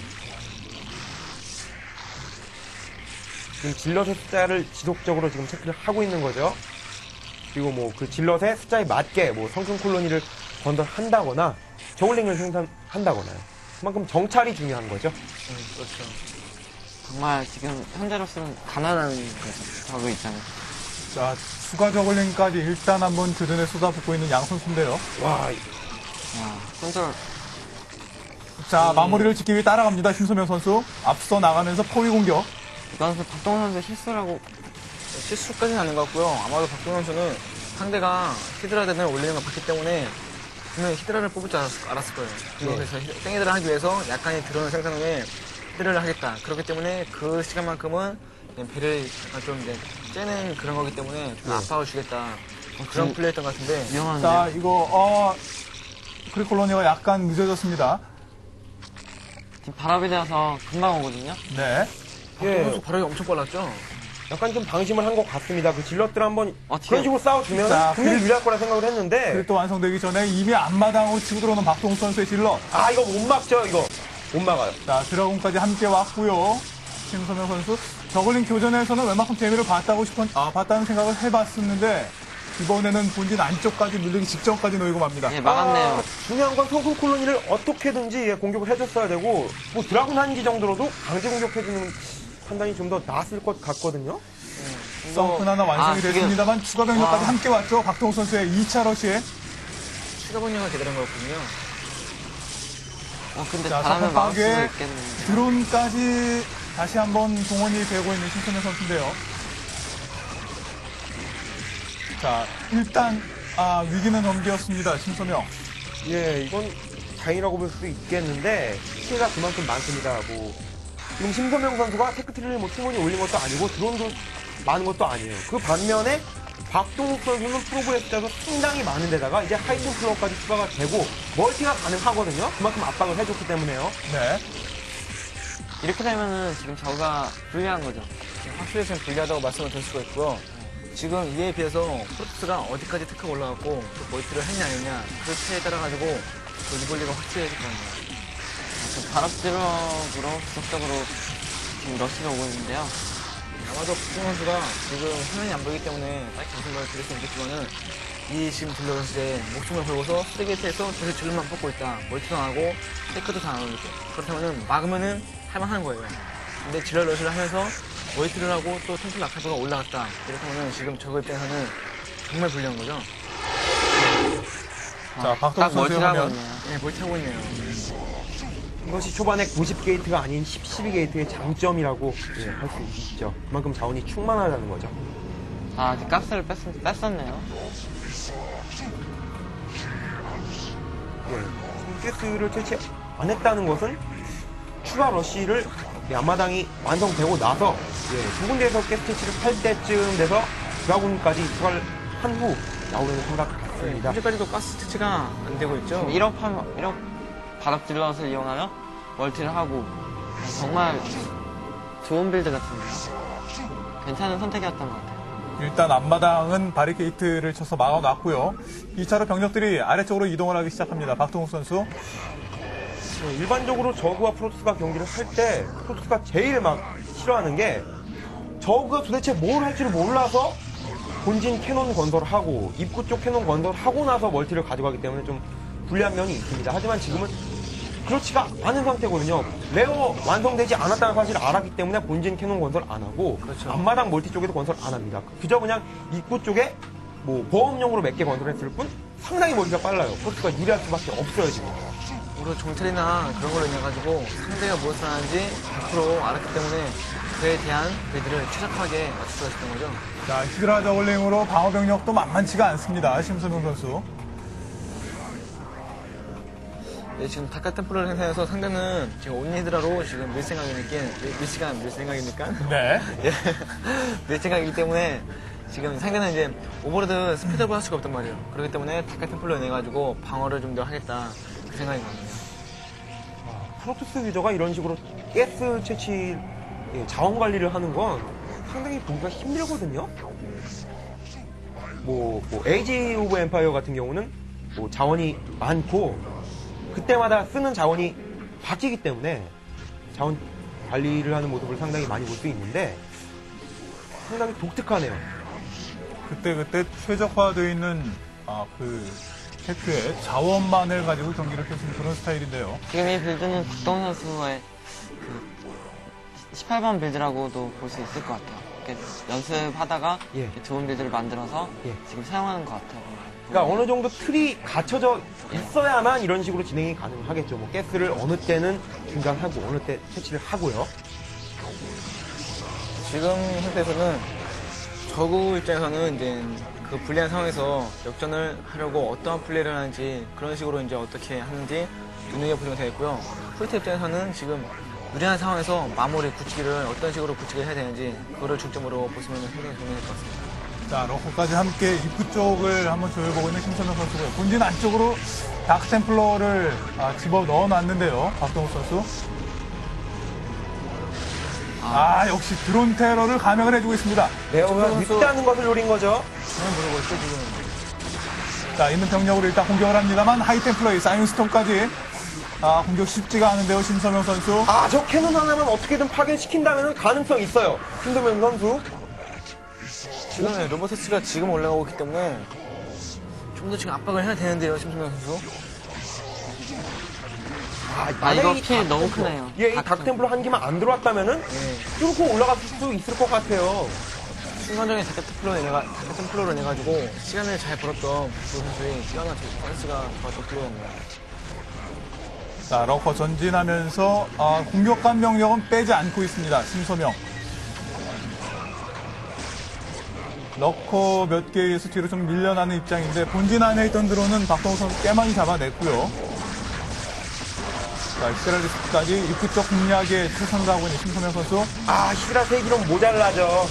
지금 질럿의 숫자를 지속적으로 지금 체크를 하고 있는 거죠. 그리고 뭐 그 질럿의 숫자에 맞게 뭐 성큼 콜로니를 건설한다거나 저울링을 생산한다거나요. 그만큼 정찰이 중요한 거죠. 그렇죠. 정말 지금 현재로서는 가난한 거죠. 저그 있잖아요. 자, 추가 저글링까지 일단 한번 교전에 쏟아붓고 있는 양 선수인데요. 와, 컨트롤. 자, 마무리를 짓기 위해 따라갑니다. 심소명 선수. 앞서 나가면서 포위 공격. 이건 박동원 선수 실수라고. 실수까지는 아닌 것 같고요. 아마도 박동현 선수는 상대가 히드라 대전을 올리는 걸 봤기 때문에 분명히 히드라를 뽑을 줄 알았을 거예요. 그래서 땡히드라 하기 위해서 약간의 드론을 생산 후에 히드라를 하겠다. 그렇기 때문에 그 시간만큼은 배를 약간 좀 이제 째는 그런 거기 때문에 좀 압박을 주겠다. 그런 플레이였던 것 같은데. 위험한데. 자, 이거, 크리콜로니가 약간 늦어졌습니다. 지금 바람이 되어서 금방 오거든요. 네. 박동현 선수 발악이 엄청 빨랐죠? 약간 좀 방심을 한 것 같습니다. 그 질럿들 한번 어떻게- 그런 식으로 싸워주면 자, 분명히 유리할 거라 생각을 했는데 그리고 또 완성되기 전에 이미 앞마당으로 치고 들어오는 박동욱 선수의 질러. 아 이거 못 막죠 이거 못 막아요. 자, 드라곤까지 함께 왔고요. 심소명 선수. 저글링 교전에서는 웬만큼 재미를 봤다는 생각을 해봤었는데, 이번에는 본진 안쪽까지 밀리기 직전까지 놓이고 맙니다. 예, 막았네요. 아, 중요한 건 성큼 콜로니를 어떻게든지 공격을 해줬어야 되고 뭐 드라군 한기 정도로도 강제 공격해주는 판단이 좀 더 나았을 것 같거든요. 썬큰 하나 완성이 지금- 됐습니다만 추가 병력까지 함께 왔죠. 박동욱 선수의 2차 러시에. 추가 번영을 제대로 한 거였군요. 근데 자, 바람을 석탄 막을 수도 파괴 있겠는데. 드론까지 다시 한번 동원이 되고 있는 심소명 선수인데요. 자, 일단 위기는 넘겼습니다. 심소명. 예, 이건 다행이라고 볼 수도 있겠는데 피해가 그만큼 많습니다. 뭐 지금 심서명 선수가 테크트리를 뭐 충분히 올린 것도 아니고 드론도 많은 것도 아니에요. 그 반면에 박동욱 선수는 프로브의 숫자도 상당히 많은 데다가 이제 하이튼 플로어까지 추가가 되고 멀티가 가능하거든요. 그만큼 압박을 해줬기 때문에요. 네. 이렇게 되면은 지금 저가 불리한 거죠. 확실히 지금 불리하다고 말씀을 드릴 수가 있고요. 지금 이에 비해서 프로토스가 어디까지 테크가 올라갔고 또 멀티를 했냐 안 했냐 그 차에 따라가지고 그 리볼리가 확실해질 거예요. 바람지럭으로 지속적으로 지금 러시가 오고 있는데요. 아마도 박동 선수가 지금 화면이 안 보이기 때문에 딱 말씀을 드릴 수 있겠지만은 이 지금 딜러 선수의 목숨을 걸고서 스트레이트에서 계속 질러만 뽑고 있다. 멀티도 안 하고 테크도 다 안 올리고 그렇다면은 막으면은 할만한 거예요. 근데 질러 러시를 하면서 멀티를 하고 또 템플 낙하도가 올라갔다. 이렇다면은 지금 저거 입장에서는 정말 불리한 거죠. 자, 박동욱 딱 선수의 멀티를 하고 화면. 있네요. 네, 멀티하고 있네요. 이것이 초반에 90게이트가 아닌 12게이트의 장점이라고 할 수 있죠. 그만큼 자원이 충만하다는 거죠. 아직 가스를 뺐었네요. 예, 가스를 채취 안 했다는 것은 추가 러쉬를 앞마당이 완성되고 나서 두 군데에서 가스 채취를 할 때쯤 돼서 드라군까지 추가를 한 후 나오는 생각 같습니다. 현재까지도 가스 채취가 안 되고 있죠. 1억 바람질럿을 이용하여 멀티를 하고 정말 좋은 빌드 같습니다. 괜찮은 선택이었던 것 같아요. 일단 앞마당은 바리케이트를 쳐서 막아놨고요. 2차로 병력들이 아래쪽으로 이동을 하기 시작합니다. 박동욱 선수. 일반적으로 저그와 프로토스가 경기를 할 때 프로토스가 제일 막 싫어하는 게 저그가 도대체 뭘 할지를 몰라서 본진 캐논 건설하고 입구 쪽 캐논 건설하고 나서 멀티를 가져가기 때문에 좀 불리한 면이 있습니다. 하지만 지금은 그렇지가 않은 상태거든요. 레어 완성되지 않았다는 사실을 알았기 때문에 본진 캐논 건설 안 하고 앞마당 멀티 쪽에도 건설 안 합니다. 그저 그냥 입구 쪽에 뭐 보험용으로 몇 개 건설했을 뿐 상당히 멀티가 빨라요. 프로토스가 유리할 수밖에 없어요 지금. 우리 정찰이나 그런 걸로 인해 가지고 상대가 무엇을 하는지 100% 알았기 때문에 그에 대한 배들을 최적화하게 맞출 수가 있었던 거죠. 자, 히드라 저글링으로 방어 병력도 만만치가 않습니다. 심수명 선수. 네, 지금 다카 템플러를 생산해서 상대는 지금 온히드라로 지금 밀 생각이니까 네. 예, 밀 생각이기 때문에 지금 상대는 이제 오버로드 스피드업을 할 수가 없단 말이에요. 그렇기 때문에 다카 템플러를 내가지고 방어를 좀 더 하겠다 그 생각인 것 같아요. 프로토스 유저가 이런 식으로 가스 채취 자원 관리를 하는 건 상당히 보기가 힘들거든요. 뭐 에이지 오브 엠파이어 같은 경우는 뭐 자원이 많고 그때마다 쓰는 자원이 바뀌기 때문에 자원 관리를 하는 모습을 상당히 많이 볼 수 있는데 상당히 독특하네요. 그때 최적화되어 있는 그 테크의 자원만을 가지고 경기를 펼치는 그런 스타일인데요. 지금 이 빌드는 박동훈 선수의 그 18번 빌드라고도 볼 수 있을 것 같아요. 이렇게 연습하다가 이렇게 좋은 빌드를 만들어서 지금 사용하는 것 같아요. 그러니까 어느 정도 틀이 갖춰져 있어야만 이런 식으로 진행이 가능하겠죠. 뭐 가스를 어느 때는 중단하고 어느 때 채취를 하고요. 지금 상태에서는 저구 입장에서는 이제 그 불리한 상황에서 역전을 하려고 어떠한 플레이를 하는지 그런 식으로 이제 어떻게 하는지 눈여겨보시면 되겠고요. 프리트 입장에서는 지금 유리한 상황에서 마무리 굳히기를 어떤 식으로 굳히기를 해야 되는지 그거를 중점으로 보시면 상당히 도움이 될 것 같습니다. 자, 러커까지 함께 입구 쪽을 한번 조여보고 있는 심선영 선수고요. 본진 안쪽으로 다크템플러를 집어 넣어놨는데요. 박동욱 선수. 역시 드론 테러를 감행을 해주고 있습니다. 네, 윗다는 것을 노린 거죠. 모르고 있죠, 지금. 자, 있는 병력으로 일단 공격을 합니다만 하이템플러의 사이언스톰까지 공격 쉽지가 않은데요, 심선영 선수. 저 캐논 하나만 어떻게든 파괴시킨다면 가능성 있어요. 심선영 선수. 지금 로봇 테스트가 지금 올라가고 있기 때문에 좀 더 지금 압박을 해야 되는데요, 심수명 선수. 이거 피해 너무 크네요. 이 닥템플러 한 개만 안 들어왔다면은 뚫고 올라갈 수 있을 것 같아요. 순간적인 다크템플러로 인해가지고 시간을 잘 벌었던 그 선수의 시간과 밸런스가 좋았던 플레이였네요. 자, 러커 전진하면서 공격간 병력은 빼지 않고 있습니다. 심서명. 러커 몇 개에 의해서 뒤로 좀 밀려나는 입장인데 본진 안에 있던 드론은 박동욱 선수 꽤 많이 잡아냈고요. 자, 히드라리스까지 입구 쪽 공략에 최선을 다하고 있는 심서명 선수. 히드라 3기로 모자라죠.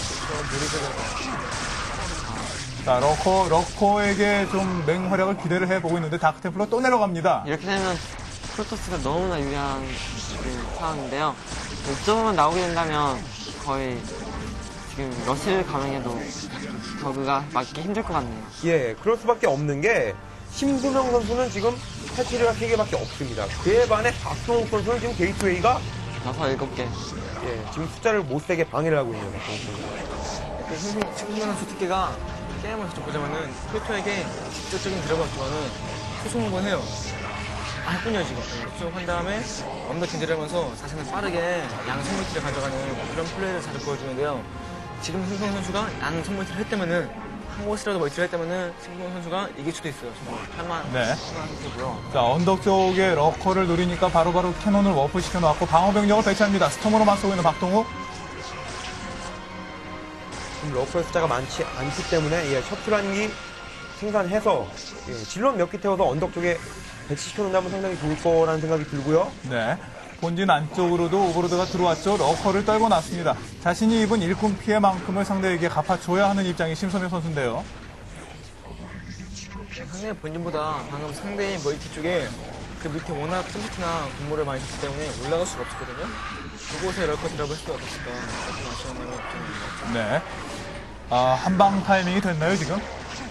자, 러커에게 좀 맹활약을 기대를 해보고 있는데 다크템플러 또 내려갑니다. 이렇게 되면 프로토스가 너무나 유리한 그 상황인데요. 이쪽으로만 나오게 된다면 거의 지금 러시를 감행해도 저그가 막기 힘들 것 같네요. 예, 그럴 수밖에 없는 게 심수명 선수는 지금 탈취류가 3개밖에 없습니다. 그에 반해 박동욱 선수는 지금 게이트웨이가 6, 7개. 예, 지금 숫자를 못 세게 방해를 하고 있는 박동욱 선수. 심수명 선수 특기가 게임을 직접 보자면은 프리토에게 직접적인 드랍은 없지만은 소송을 해요. 했군요, 지금. 소송한 다음에 언더 견제를 하면서 자신을 빠르게 양 선물티를 가져가는 그런 플레이를 자주 보여주는데요. 지금 심수명 선수가 양 선물티를 했다면은 한 곳이라도 멀티를 했다면은 심수명 선수가 이길 수도 있어요. 정말 할만한 선수고요. 자, 언덕 쪽에 러커를 노리니까 바로바로 캐논을 워프 시켜놓았고 방어병력을 배치합니다. 스톰으로 맞서고 있는 박동욱. 지금 러커의 숫자가 많지 않기 때문에 셔틀한기 생산해서 질럿 몇 개 태워서 언덕 쪽에 배치시켜놓는다면 상당히 좋을 거라는 생각이 들고요. 네. 본진 안쪽으로도 오버로드가 들어왔죠. 러커를 떨궈 놨습니다. 자신이 입은 일꾼 피해만큼을 상대에게 갚아줘야 하는 입장이 심선영 선수인데요. 상대의 본진보다 방금 상대의 멀티 쪽에 그 밑에 워낙 컴퓨터나 공모를 많이 했기 때문에 올라갈 수가 없었거든요. 그곳에 럴커 드랍을 했을 수 없었을까 그런 아쉬운 입장입니다. 네. 한방 타이밍이 됐나요, 지금?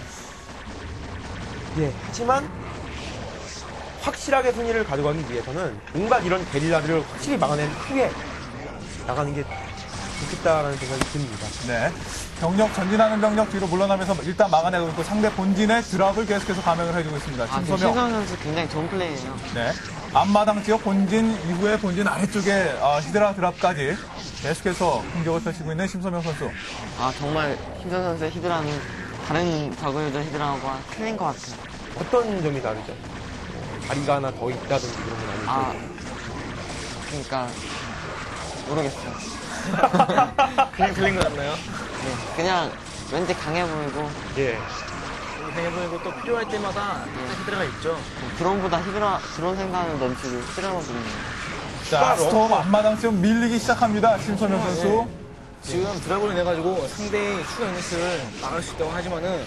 예, 하지만 확실하게 승리를 가져가기 위해서는 뭔가 이런 게릴라들을 확실히 막아낸 후에 나가는 게 좋겠다라는 생각이 듭니다. 네. 병력 전진하는 병력 뒤로 물러나면서 일단 막아내고 있고 상대 본진의 드랍을 계속해서 감행을 해주고 있습니다. 심서명 심서명. 선수 굉장히 좋은 플레이예요. 네. 앞마당 지역 본진 이후에 본진 아래쪽에 히드라 드랍까지 계속해서 공격을 펼치고 있는 심서명 선수. 정말 심서명 선수의 히드라는 다른 저그유저 히드라하고 틀린 것 같아요. 어떤 점이 다르죠? 다리가 하나 더 있다든지 그런 건 아니죠? 그러니까 모르겠어요. 그냥 틀린 거 같나요? 네, 그냥 왠지 강해 보이고 예. 강해 보이고 또 필요할 때마다 히드라가 있죠. 드론보다 드론 생산을 넘치고 히드라로 부르네요. 자, 스톰 앞마당 좀 밀리기 시작합니다. 심서명 선수. 지금 드랍으로 인해가지고 상대의 추가 유닛을 막을 수 있다고 하지만은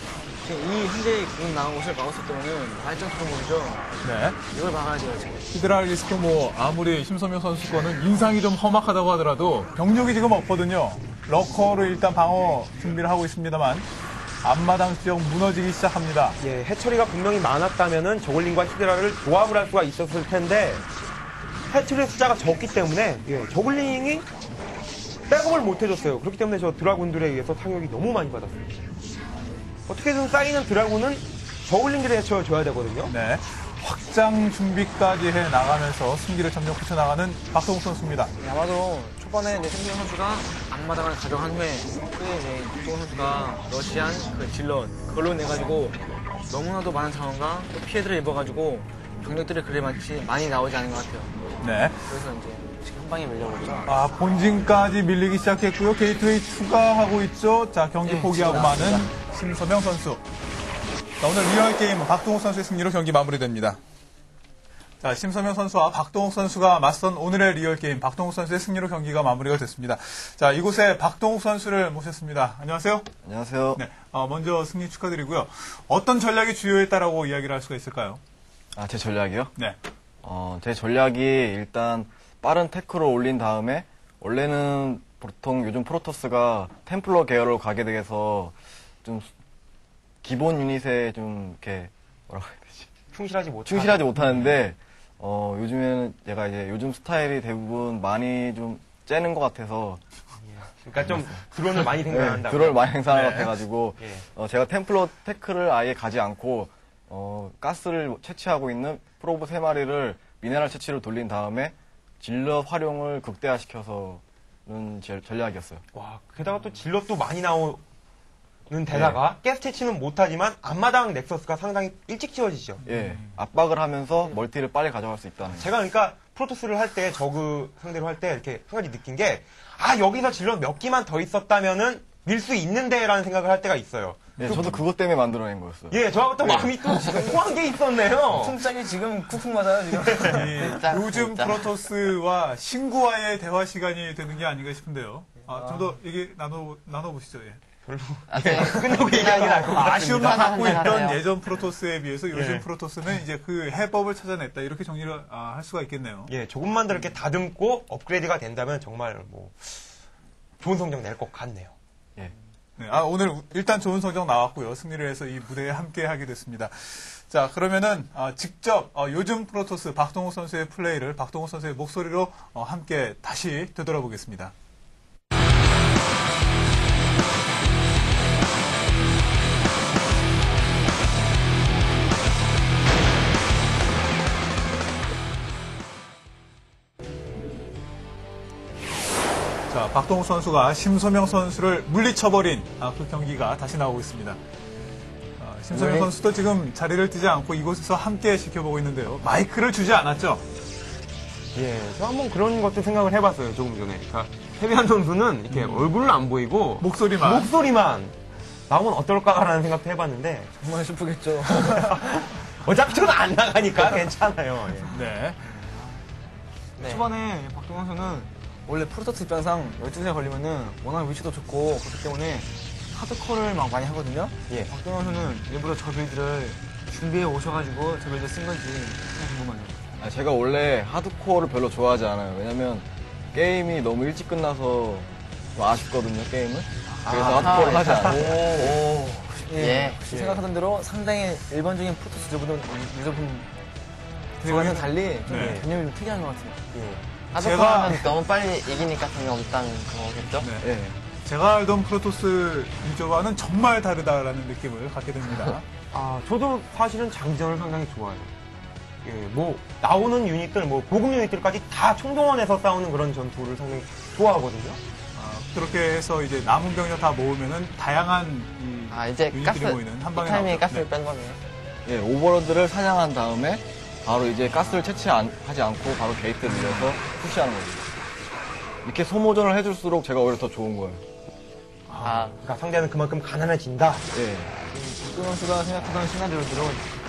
이 현재 지금 나온 곳을 막았을 때는 발전 투구이죠. 네. 이걸 막아야 돼요, 지금. 히드랄리스크 뭐 아무리 심소명 선수 거는 인상이 좀 험악하다고 하더라도 병력이 지금 없거든요. 러커로 일단 방어 준비를 하고 있습니다만 앞마당 지역 무너지기 시작합니다. 예, 해처리가 분명히 많았다면은 저글링과 히드라를 조합을 할 수가 있었을 텐데 해처리 숫자가 적기 때문에 예, 저글링이 백업을 못 해줬어요. 그렇기 때문에 저 드라군들에 의해서 타격이 너무 많이 받았어요. 어떻게든 쌓이는 드라군은 저글링들에 해쳐줘야 되거든요. 네. 확장 준비까지 해 나가면서 승기를 점점 붙여나가는 박동욱 선수입니다. 아마도 초반에 이제 심수영 선수가 앞마당을 가져간 후에 또 이제 박동훈 선수가 러시안 그 질럿 그걸로 내가지고 너무나도 많은 상황과 또 피해들을 입어가지고 병력들이 그리 많이 나오지 않은 것 같아요. 네. 그래서 이제 지금 한 방에 밀려버렸죠. 아, 본진까지 밀리기 시작했고요. 게이트웨이 추가하고 있죠. 자, 경기 포기하고 마는 심서명 선수. 자, 오늘 리얼 게임 박동욱 선수의 승리로 경기 마무리됩니다. 자, 심서명 선수와 박동욱 선수가 맞선 오늘의 리얼 게임 박동욱 선수의 승리로 경기가 마무리가 됐습니다. 자, 이곳에 박동욱 선수를 모셨습니다. 안녕하세요. 안녕하세요. 네, 먼저 승리 축하드리고요. 어떤 전략이 주요했다라고 이야기를 할 수가 있을까요? 아, 제 전략이요? 네. 제 전략이 일단 빠른 태클을 올린 다음에 원래는 보통 요즘 프로토스가 템플러 계열로 가게 돼서 좀 기본 유닛에 좀 이렇게 뭐라고 해야 되지? 충실하지 못하는데 요즘에는 제가 이제 요즘 스타일이 대부분 많이 좀 째는 것 같아서 그러니까 좀 드론을 많이 생산한다. 드론을 많이 생산하는 것 같아가지고 제가 템플러 태클을 아예 가지 않고 가스를 채취하고 있는 프로브 3마리를 미네랄 채취를 돌린 다음에 질럿 활용을 극대화시켜서는 제 전략이었어요. 와, 게다가 또 질럿도 많이 나오는 데다가 가스 채취는 못하지만 앞마당 넥서스가 상당히 일찍 지어지죠. 예, 압박을 하면서 멀티를 빨리 가져갈 수 있다는. 제가 그러니까 프로토스를 할 때 저그 상대로 할 때 이렇게 한 가지 느낀 게 여기서 질럿 몇 기만 더 있었다면은 밀 수 있는데라는 생각을 할 때가 있어요. 예, 저도 그것 때문에 만들어낸 거였어요. 예, 저하고 또 마음이 또 공한 게 있었네요. 승짝이 지금 쿵쿵 맞아요, 지금. 요즘 프로토스와 신구와의 대화 시간이 되는 게 아닌가 싶은데요. 좀 더 얘기 나눠보시죠. 예. 끝나고 얘기하는 게 나을 것 같습니다. 아쉬움만 갖고 있던 하네요. 예전 프로토스에 비해서 요즘 프로토스는 이제 그 해법을 찾아냈다. 이렇게 정리를 할 수가 있겠네요. 예, 조금만 더 이렇게 다듬고 업그레이드가 된다면 정말 뭐 좋은 성적 낼 것 같네요. 예. 네, 오늘 일단 좋은 성적 나왔고요. 승리를 해서 이 무대에 함께 하게 됐습니다. 자, 그러면은 직접 요즘 프로토스 박동욱 선수의 플레이를 박동욱 선수의 목소리로 함께 다시 되돌아보겠습니다. 자, 박동욱 선수가 심소명 선수를 물리쳐버린 그 경기가 다시 나오고 있습니다. 심소명 선수도 지금 자리를 뜨지 않고 이곳에서 함께 지켜보고 있는데요. 마이크를 주지 않았죠? 예, 저 한번 그런 것도 생각을 해봤어요, 조금 전에. 그러니까 태비한 선수는 이렇게 얼굴은 안 보이고 목소리만 나오면 어떨까라는 생각도 해봤는데 정말 슬프겠죠. 어차피 저는 안 나가니까 괜찮아요. 예. 네. 초반에 박동원 선수는 원래 프로토스 입장상 12시에 걸리면은 워낙 위치도 좋고 그렇기 때문에 하드코어를 막 많이 하거든요. 예. 박동원 선수는 일부러 저 빌드를 준비해 오셔가지고 저 빌드 쓴 건지 궁금하네요. 제가 원래 하드코어를 별로 좋아하지 않아요. 왜냐면 게임이 너무 일찍 끝나서 좀 아쉽거든요, 게임은. 그래서 하드코어를 하지 않아요. 예. 생각하던 대로 상당히 일반적인 프로토스 유저분들과는 달리 좀 개념이 좀 특이한 것 같아요. 예. 하드코어는 너무 빨리 이기니까 재미없다는 거겠죠? 네. 예. 제가 알던 프로토스 유저와는 정말 다르다라는 느낌을 갖게 됩니다. 저도 사실은 장기전을 상당히 좋아해요. 예, 뭐 나오는 유닛들, 뭐 고급 유닛들까지 다 총동원해서 싸우는 그런 전투를 상당히 좋아하거든요. 그렇게 해서 이제 남은 병력 다 모으면은 다양한 이제 유닛들이 가스, 모이는 한 이 방에 타이밍에 나오죠. 가스를 뺀 거네요. 예, 오버로드를 사냥한 다음에 바로 이제 가스를 채취하지 않고 바로 게이트를 밀어서 푸시하는 거죠. 이렇게 소모전을 해줄수록 제가 오히려 더 좋은 거예요. 그러니까 상대는 그만큼 가난해진다. 예. 박동원 선수가 생각하던 시나리오대로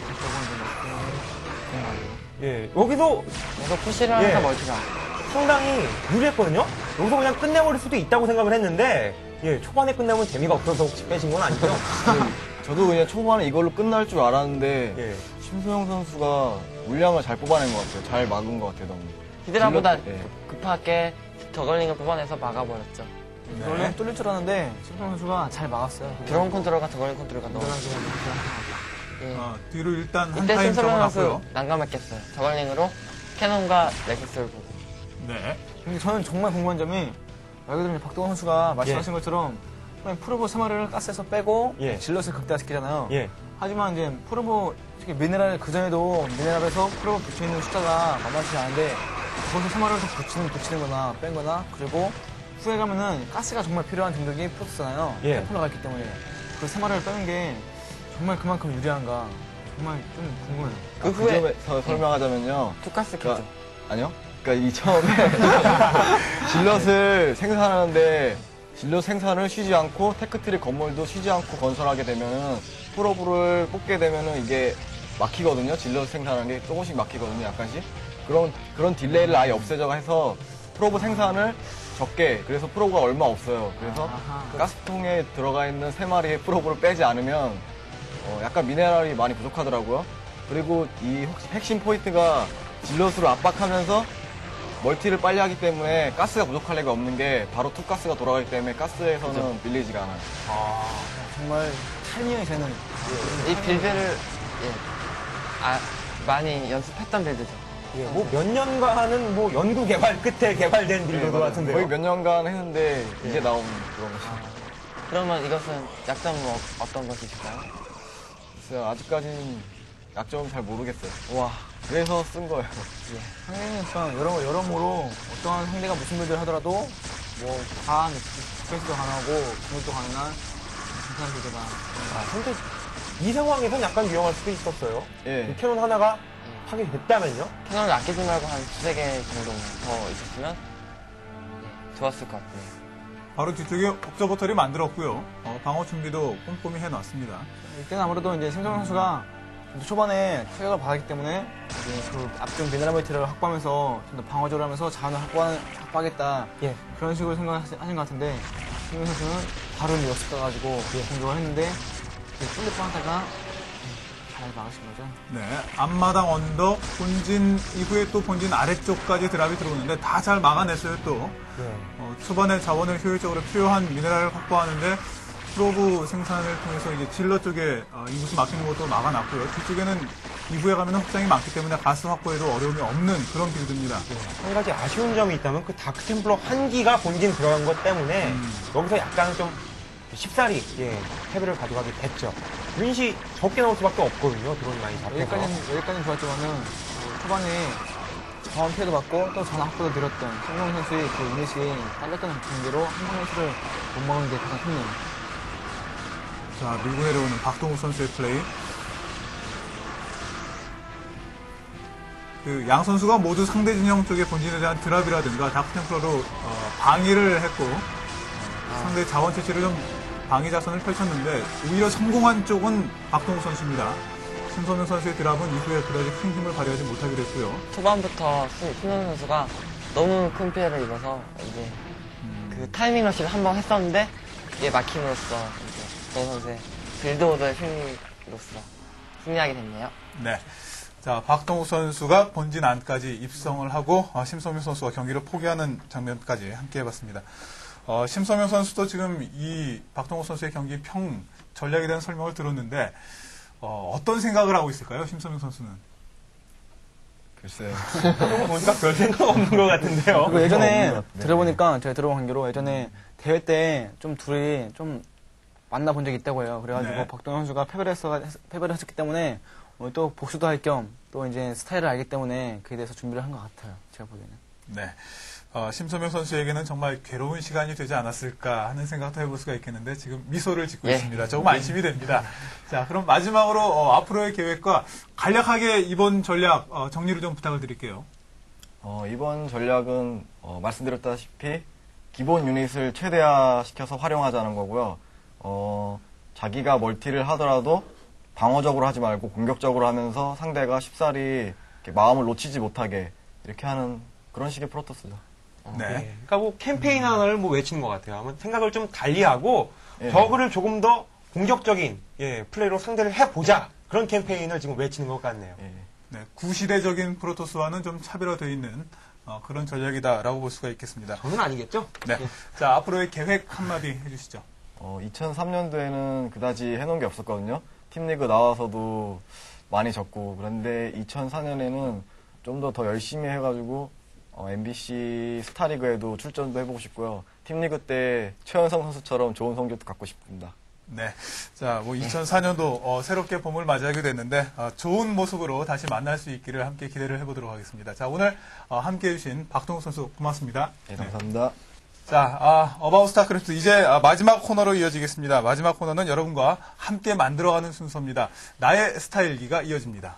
예, 여기서 이거 푸시를 하니까 멀티가 상당히 유리했거든요. 여기서 그냥 끝내버릴 수도 있다고 생각을 했는데, 예, 초반에 끝내면 재미가 없어서 혹시 빼신 건 아니고요. 저도 그냥 초반에 이걸로 끝날 줄 알았는데 예. 심소영 선수가 물량을 잘 뽑아낸 것 같아요. 잘 막은 것 같아요, 너무. 히드라보다 예. 급하게 저걸링을 뽑아내서 막아버렸죠. 원래 뚫릴 줄 알았는데 심성 선수가 잘 막았어요. 드론 컨트롤과 저걸링 컨트롤가 너무 예. 뒤로 일단 한 이때 타임 심소명 접어놨고요. 선수 난감했겠어요. 저걸링으로 캐논과 넥서스를 보고. 네. 근데 저는 정말 궁금한 점이 말 그대로 박동원 선수가 말씀하신 것처럼 그냥 프로보 3마리를 가스에서 빼고 예. 질럿을 극대화시키잖아요. 예. 하지만 이제 프로보 특히 미네랄 그전에도 미네랄에서 프로보 붙여있는 숫자가 만만치 않은데 거기서 3마리를 더 붙이는 거나 뺀 거나 그리고 후에 가면은 가스가 정말 필요한 등급이 프로토스잖아요. 예. 템플러가 있기 때문에 그 3마리를 빼는 게 정말 그만큼 유리한가 정말 좀 궁금해요. 그 그 후에 점에서 설명하자면요. 투카스 그러니까, 켰죠. 아니요. 그러니까 이 처음에 질럿을 생산하는데 질럿 생산을 쉬지 않고 테크트리 건물도 쉬지 않고 건설하게 되면은 프로브를 뽑게 되면은 이게 막히거든요. 질럿 생산하는 게 조금씩 막히거든요. 약간씩. 그런 딜레이를 아예 없애자고 해서 프로브 생산을 적게, 그래서 프로브가 얼마 없어요. 그래서 가스통에 들어가 있는 3마리의 프로브를 빼지 않으면 약간 미네랄이 많이 부족하더라고요. 그리고 이 핵심 포인트가 질럿으로 압박하면서 멀티를 빨리 하기 때문에 가스가 부족할 리가 없는 게 바로 투가스가 돌아가기 때문에 가스에서는 밀리지가 않아요. 정말 타이밍이 되는 이 빌드를 많이 연습했던 빌드죠. 예, 뭐 몇 년간은 뭐 연구 개발 끝에 개발된 빌드 같은데요. 거의 몇 년간 했는데 이제 나온 그런 것이. 그러면 이것은 약점은 어떤 것이 있을까요? 글쎄요, 아직까지는 약점은 잘 모르겠어요. 와, 그래서 쓴 거예요. 상대는 여러모로 어떠한 상대가 무슨 빌드를 하더라도 뭐 과한 스페이스도 가능하고 공격도 가능한 괜찮은 빌드가 근데 이 상황에선 약간 위험할 수도 있었어요. 예. 이 캐논 하나가 하게 됐다면요? 캐논을 아끼지 말고 한 2-3개 정도 더 있었으면 좋았을 것 같아요. 바로 뒤쪽에 옵저버터리 만들었고요. 방어 준비도 꼼꼼히 해놨습니다. 이때는 아무래도 이제 심성 선수가 초반에 타격을 받았기 때문에 이제 그 앞쪽 미네랄 멀티를 확보하면서 좀 더 방어적으로 하면서 자원을 확보하겠다 예. 그런 식으로 생각하신 것 같은데 심성 선수는 바로 역습 가가지고 공격을 했는데 뚫릴 뻔하다가 잘 막으신 거죠. 네, 앞마당 언덕, 본진 이후에 또 본진 아래쪽까지 드랍이 들어오는데 다 잘 막아냈어요 또. 네. 초반에 자원을 효율적으로 필요한 미네랄을 확보하는데 프로브 생산을 통해서 이제 질러 쪽에 인구수 막히는 것도 막아놨고요. 뒤쪽에는 이후에 가면 확장이 많기 때문에 가스 확보에도 어려움이 없는 그런 빌드입니다. 한 가지 아쉬운 점이 있다면 그 다크템플러 한 기가 본진 들어간 것 때문에 여기서 약간 좀 쉽사리 패배를 가져가게 됐죠. 유닛이 적게 나올 수밖에 없거든요. 드론이 많이 잡혀서. 여기까지는 좋았지만은 초반에 자원 피해도 받고 또 전화 확보도 늘었던 송영 선수의 그 유닛이 딸렸던 관계로 한 방 매치를 못 막은 게 가장 컸네요. 자, 밀고 내려오는 박동욱 선수의 플레이. 양 선수가 모두 상대 진영 쪽의 본진에 대한 드랍이라든가 다크템플러로 방위를 했고 상대 자원 채취를 좀 방위 자선을 펼쳤는데 오히려 성공한 쪽은 박동욱 선수입니다. 심소명 선수의 드랍은 이후에 그다지 큰 힘을 발휘하지 못하기로 했고요. 초반부터 신현 선수가 너무 큰 피해를 입어서 이제 그 타이밍 러시를 한 번 했었는데 이게 막힘으로써 이제 동 선수의 빌드오더의 승리로서 승리하게 됐네요. 네. 자, 박동욱 선수가 본진 안까지 입성을 하고 심소명 선수가 경기를 포기하는 장면까지 함께 해봤습니다. 심소명 선수도 지금 이 박동욱 선수의 경기 전략에 대한 설명을 들었는데 어떤 생각을 하고 있을까요, 심소명 선수는? 글쎄요. 보니까 별 생각 없는 것 같은데요. 그리고 예전에 들어보니까 제가 들어본 관계로 예전에 대회 때 좀 둘이 좀 만나본 적이 있다고 해요. 그래가지고 네. 박동현 선수가 패배를 했었기 때문에 또 복수도 할 겸 또 이제 스타일을 알기 때문에 그에 대해서 준비를 한 것 같아요. 제가 보기에는. 네. 심소명 선수에게는 정말 괴로운 시간이 되지 않았을까 하는 생각도 해볼 수가 있겠는데 지금 미소를 짓고 예. 있습니다. 조금 안심이 됩니다. 자, 그럼 마지막으로 앞으로의 계획과 간략하게 이번 전략 정리를 좀 부탁을 드릴게요. 이번 전략은 말씀드렸다시피 기본 유닛을 최대화시켜서 활용하자는 거고요. 자기가 멀티를 하더라도 방어적으로 하지 말고 공격적으로 하면서 상대가 쉽사리 이렇게 마음을 놓치지 못하게 이렇게 하는 그런 식의 프로토스죠. 네. 그러니까 뭐 캠페인 하나를 뭐 외치는 것 같아요. 아마 생각을 좀 달리하고 예. 저그를 조금 더 공격적인 플레이로 상대를 해보자. 그런 캠페인을 지금 외치는 것 같네요. 네, 구시대적인 프로토스와는 좀 차별화되어 있는 그런 전략이다라고 볼 수가 있겠습니다. 저는 아니겠죠? 네. 자, 앞으로의 계획 한마디 해주시죠. 2003년도에는 그다지 해놓은 게 없었거든요. 팀리그 나와서도 많이 졌고, 그런데 2004년에는 좀 더 열심히 해가지고, MBC 스타리그에도 출전도 해보고 싶고요. 팀리그 때 최현성 선수처럼 좋은 성적도 갖고 싶습니다. 네. 자, 2004년도 새롭게 봄을 맞이하게 됐는데 좋은 모습으로 다시 만날 수 있기를 함께 기대를 해보도록 하겠습니다. 자, 오늘 함께 해주신 박동욱 선수 고맙습니다. 네, 감사합니다. 자, 어바웃 스타크래프트 이제 마지막 코너로 이어지겠습니다. 마지막 코너는 여러분과 함께 만들어가는 순서입니다. 나의 스타일기가 이어집니다.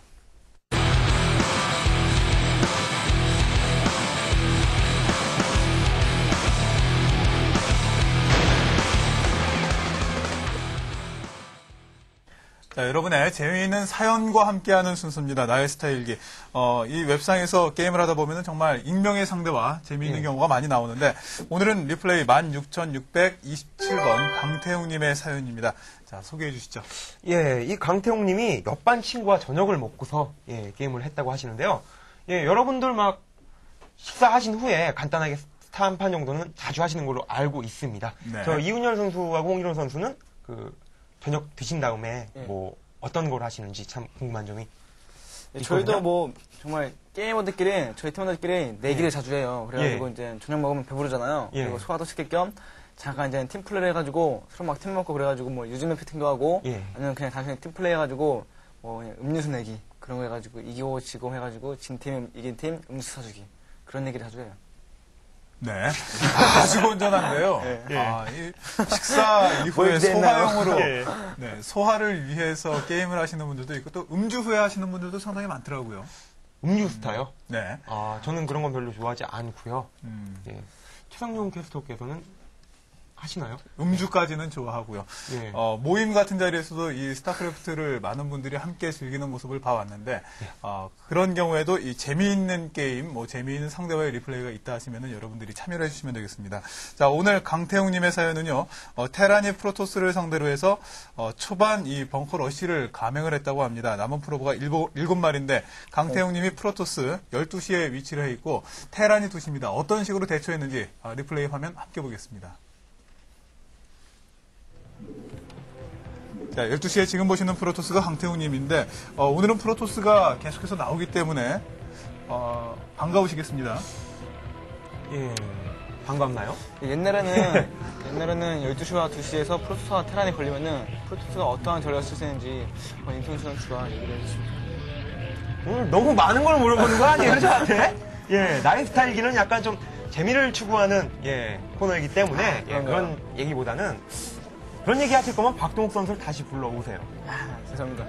자, 여러분의 재미있는 사연과 함께하는 순서입니다. 나의 스타일기. 이 웹상에서 게임을 하다 보면 정말 익명의 상대와 재미있는 경우가 많이 나오는데 오늘은 리플레이 16,627번 강태웅님의 사연입니다. 자, 소개해 주시죠. 이 강태웅님이 옆반 친구와 저녁을 먹고서 게임을 했다고 하시는데요. 여러분들 막 식사하신 후에 간단하게 스타 한 판 정도는 자주 하시는 걸로 알고 있습니다. 네. 저 이훈열 선수하고 홍일원 선수는 저녁 드신 다음에 뭐 어떤 걸 하시는지 참 궁금한 점이 저희도 뭐 정말 게이머들끼리 저희 팀원들끼리 내기를 자주 해요. 그래가지고 이제 저녁 먹으면 배부르잖아요. 그리고 소화도 시킬 겸 잠깐 이제 팀플레이 해가지고 서로 막 팀 먹고 그래가지고 뭐 유즈맵 피팅도 하고 아니면 그냥 단순히 팀플레이 해가지고 뭐 그냥 음료수 내기 그런 거 해가지고 이기고 지고 해가지고 진 팀 이긴 팀 음료수 사주기 그런 얘기를 자주 해요. 네. 아주 건전한데요. 이 식사 이후에 소화용으로, 네, 소화를 위해서 게임을 하시는 분들도 있고, 또 음주 후에 하시는 분들도 상당히 많더라고요. 음료수타요? 네. 저는 그런 건 별로 좋아하지 않고요. 최상용 캐스터께서는 하시나요? 음주까지는 좋아하고요. 모임 같은 자리에서도 이 스타크래프트를 많은 분들이 함께 즐기는 모습을 봐왔는데 그런 경우에도 이 재미있는 게임, 뭐 재미있는 상대와의 리플레이가 있다 하시면은 여러분들이 참여를 해주시면 되겠습니다. 자, 오늘 강태웅님의 사연은요, 테란이 프로토스를 상대로 해서 초반 이 벙커 러쉬를 감행을 했다고 합니다. 남은 프로브가 7마리인데 강태웅님이 프로토스 12시에 위치를 해 있고 테란이 2시입니다. 어떤 식으로 대처했는지 리플레이 화면 함께 보겠습니다. 자, 12시에 지금 보시는 프로토스가 강태웅님인데, 오늘은 프로토스가 계속해서 나오기 때문에, 반가우시겠습니다. 반갑나요? 옛날에는 12시와 2시에서 프로토스와 테란이 걸리면은 프로토스가 어떠한 전략을 쓸 수 있는지 임성준 선수가 얘기를 해주십니다. 오늘 너무 많은 걸 물어보는 거 아니에요, 저한테? 나의 스타일기는 약간 좀 재미를 추구하는 코너이기 때문에 그런 얘기보다는 그런 얘기 하실 거면 박동욱 선수를 다시 불러오세요. 죄송합니다.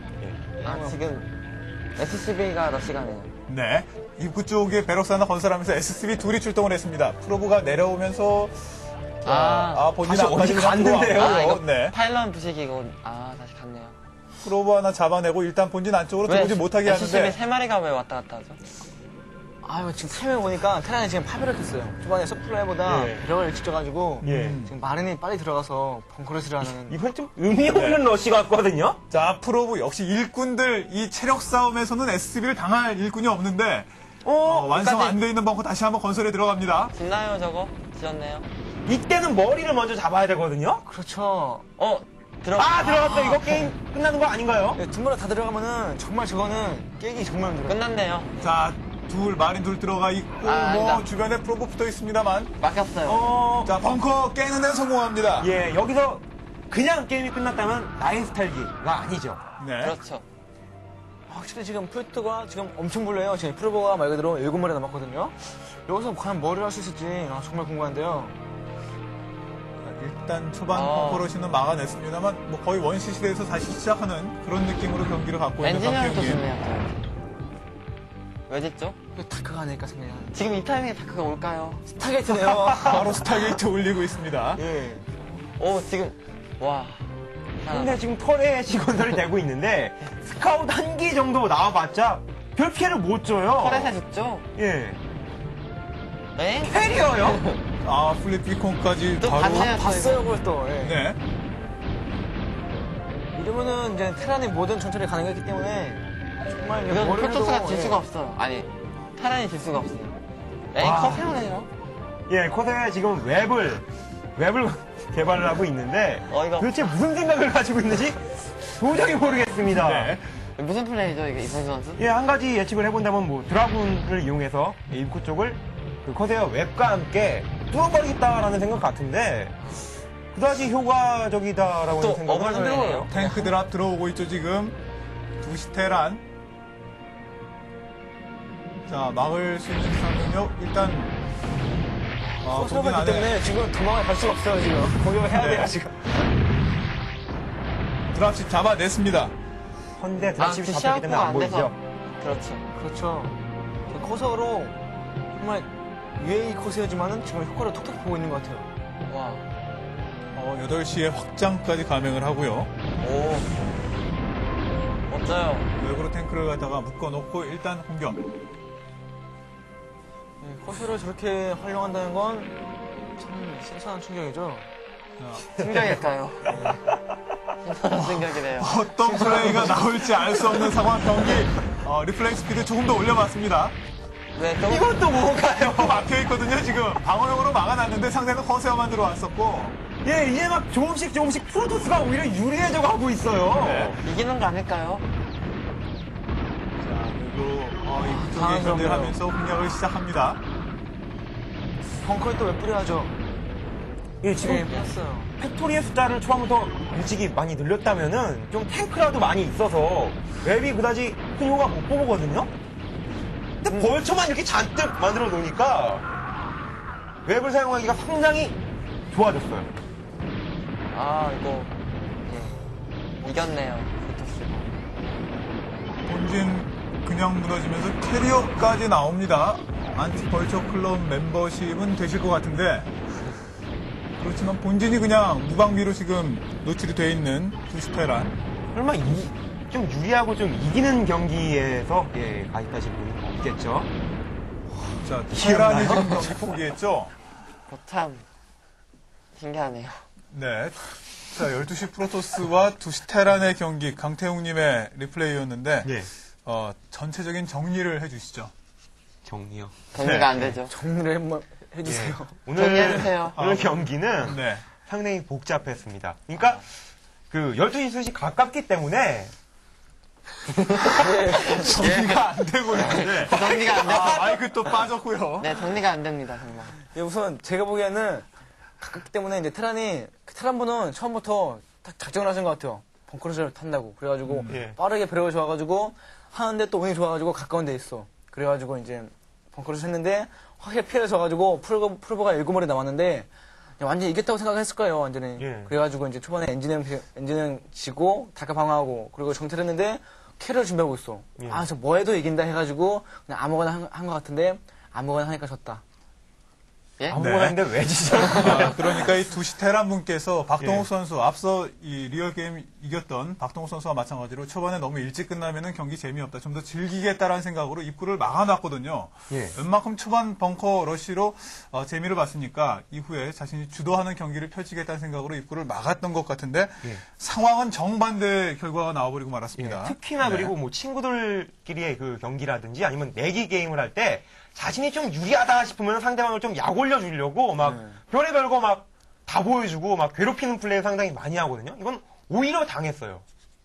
지금 SCB가 러시가네요. 네. 입구 쪽에 베럭스 하나 건설하면서 SCB 둘이 출동을 했습니다. 프로브가 내려오면서, 본인 다시 어디 갔는데요? 이거 네. 파일럿 부식이고, 다시 갔네요. 프로브 하나 잡아내고 일단 본진 안쪽으로 들어오지 못하게 SCB 하는데. 3마리가 왜 왔다 갔다 하죠? 지금 3명 오니까 테란이 지금 파멸을 했어요. 초반에 서플라이보다 배럭을 지켜가지고 지금 마른이 빨리 들어가서 벙커를 하는. 이건 좀 의미 없는 러시 같거든요? 자, 프로브 역시 일꾼들 이 체력 싸움에서는 SCB를 당할 일꾼이 없는데 완성 안 돼 있는 벙커 다시 한번 건설에 들어갑니다. 짓나요, 저거? 지었네요. 이때는 머리를 먼저 잡아야 되거든요? 그렇죠. 들어갔다. 이거 게임 끝나는 거 아닌가요? 두 마리 다 들어가면은 정말 저거는 깨기 정말 힘들어요. 끝났네요. 자, 마린 둘 들어가 있고, 아니다. 주변에 프로브 붙어 있습니다만. 막혔어요. 자, 벙커 깨는 데는 성공합니다. 여기서 그냥 게임이 끝났다면 나의 스타일기가 아니죠. 네. 그렇죠. 확실히 지금 프로토가 지금 엄청 불려요. 지금 프로버가 말 그대로 7마리 남았거든요. 여기서 과연 뭐를 할 수 있을지 정말 궁금한데요. 일단 초반 벙커러시는 막아냈습니다만, 뭐 거의 원시시대에서 다시 시작하는 그런 느낌으로 경기를 갖고 있는 엔지니어도 박태웅님. 좋네요. 왜 짓죠? 다크가 아닐까 생각해요. 지금 이 타이밍에 다크가 올까요? 스타게이트네요. 바로 스타게이트 올리고 있습니다. 지금, 와. 근데 지금 터렛이 건설이 되고 있는데 스카웃 한 기 정도 나와봤자 별 피해를 못 줘요. 터렛에 짓죠? 네? 캐리어요? 플립 비콘까지 또 바로. 봤네요. 봤어요, 그걸 또. 네. 이러면은 이제 테란이 모든 전철이 가능했기 때문에 정말 이건 머리를 프로토스가 해도, 질 예. 수가 없어요. 아니, 테란이 질 수가 없어요. 에이, 와. 커세어네요. 예, 코세가 지금 웹을 개발을 하고 있는데 이거. 도대체 무슨 생각을 가지고 있는지 도저히 모르겠습니다. 네. 무슨 플레이죠, 이게 이선수 선수? 예, 한 가지 예측을 해본다면 뭐 드라군을 이용해서 입구 쪽을 그 커세어 웹과 함께 뚫어버리겠다라는 생각 같은데 그다지 효과적이다라고 또 생각을 어머니네요. 하네요. 탱크 드랍 들어오고 있죠, 지금. 2시 테란. 자, 막을 수 있는 상능력. 일단, 코스가 본진 있기 안에 때문에 지금 도망을 갈 수가 없어요, 지금. 공격을 해야 네. 돼요, 지금. 드랍십 잡아냈습니다. 헌데 드랍십이 그 잡혔기 때문에 안 시야구가 안 보이죠. 그렇죠. 그렇죠. 코서로 정말 UAE 코스였지만은 지금 효과를 톡톡 보고 있는 것 같아요. 와. 8시에 확장까지 감행을 하고요. 오. 멋져요. 외부로 탱크를 갖다가 묶어놓고 일단 공격. 코스를 저렇게 활용한다는 건 참 신선한 충격이죠. 승격일까요? 신선한 승격이래요. 어떤 플레이가 나올지 알 수 없는 상황 경기. 리플레이 스피드 조금 더 올려봤습니다. 네, 또 이건 또 뭔가요? 막혀있거든요, 지금. 방어용으로 막아놨는데 상대는 허세어만 들어왔었고. 예, 이제 막 조금씩 프로토스가 오히려 유리해져 가고 있어요. 네. 이기는 거 아닐까요? 자, 그리고 이쪽에 강한 견제하면서 공격을 시작합니다. 벙커에 또 왜 뿌려야죠? 예, 지금 네, 뿌렸어요. 팩토리의 숫자를 초반부터 일찍이 많이 늘렸다면은 좀 탱크라도 많이 있어서 웹이 그다지 큰 효과 못 보거든요. 근데 벌처만 이렇게 잔뜩 만들어 놓으니까 웹을 사용하기가 상당히 좋아졌어요. 아, 이거. 예. 이겼네요, 프로토스가. 본진 그냥 무너지면서 캐리어까지 나옵니다. 안티 벌처 클럽 멤버십은 되실 것 같은데. 그렇지만 본진이 그냥 무방비로 지금 노출이 돼 있는 두스테란. 설마 좀 유리하고 좀 이기는 경기에서 예, 가입하실 분은 없겠죠? 자, 테란이 지금 경기 포기했죠? 그거 참, 신기하네요. 네. 자, 12시 프로토스와 2시 테란의 경기, 강태웅님의 리플레이였는데, 예. 전체적인 정리를 해주시죠. 정리요. 정리가 안 되죠. 정리를 한번 해주세요. 정리해주세요. 오늘 경기는 네. 상당히 복잡했습니다. 그러니까 그 12시 수시 가깝기 때문에 정리가 안 되고 있는데. 정리가 안 돼요. 마이크 또 빠졌고요. 네, 정리가 안 됩니다, 정말. 예, 우선 제가 보기에는 가깝기 때문에 이제 테란분은 처음부터 딱 작정을 하신 것 같아요. 벙커를 탄다고. 그래가지고 예. 빠르게 배려가 좋아가지고 하는데 또 운이 좋아가지고 가까운 데 있어. 그래가지고 이제 벙커를 했는데 확실히 피해를 져가지고 풀버가 7마리 남았는데 완전히 이겼다고 생각했을 거예요, 완전히. 예. 그래가지고 이제 초반에 엔진은 지고 다크 방어하고 그리고 정찰을 했는데 캐리를 준비하고 있어. 예. 아, 저 뭐 해도 이긴다 해가지고 그냥 아무거나 한 것 같은데 아무거나 하니까 졌다. 예? 아무거나 네. 했는데 왜 지죠? 그러니까 이 2시 테란 분께서 박동욱 예. 선수, 앞서 이 리얼게임 이겼던 박동욱 선수와 마찬가지로 초반에 너무 일찍 끝나면은 경기 재미없다. 좀 더 즐기겠다라는 생각으로 입구를 막아놨거든요. 예. 웬만큼 초반 벙커 러쉬로 재미를 봤으니까 이후에 자신이 주도하는 경기를 펼치겠다는 생각으로 입구를 막았던 것 같은데 예. 상황은 정반대 결과가 나와버리고 말았습니다. 특히나 네. 그리고 뭐 친구들끼리의 그 경기라든지 아니면 내기 게임을 할 때 자신이 좀 유리하다 싶으면 상대방을 좀 약 올려주려고 막 별의별 거 막 다 보여주고 막 괴롭히는 플레이 상당히 많이 하거든요. 이건 오히려 당했어요.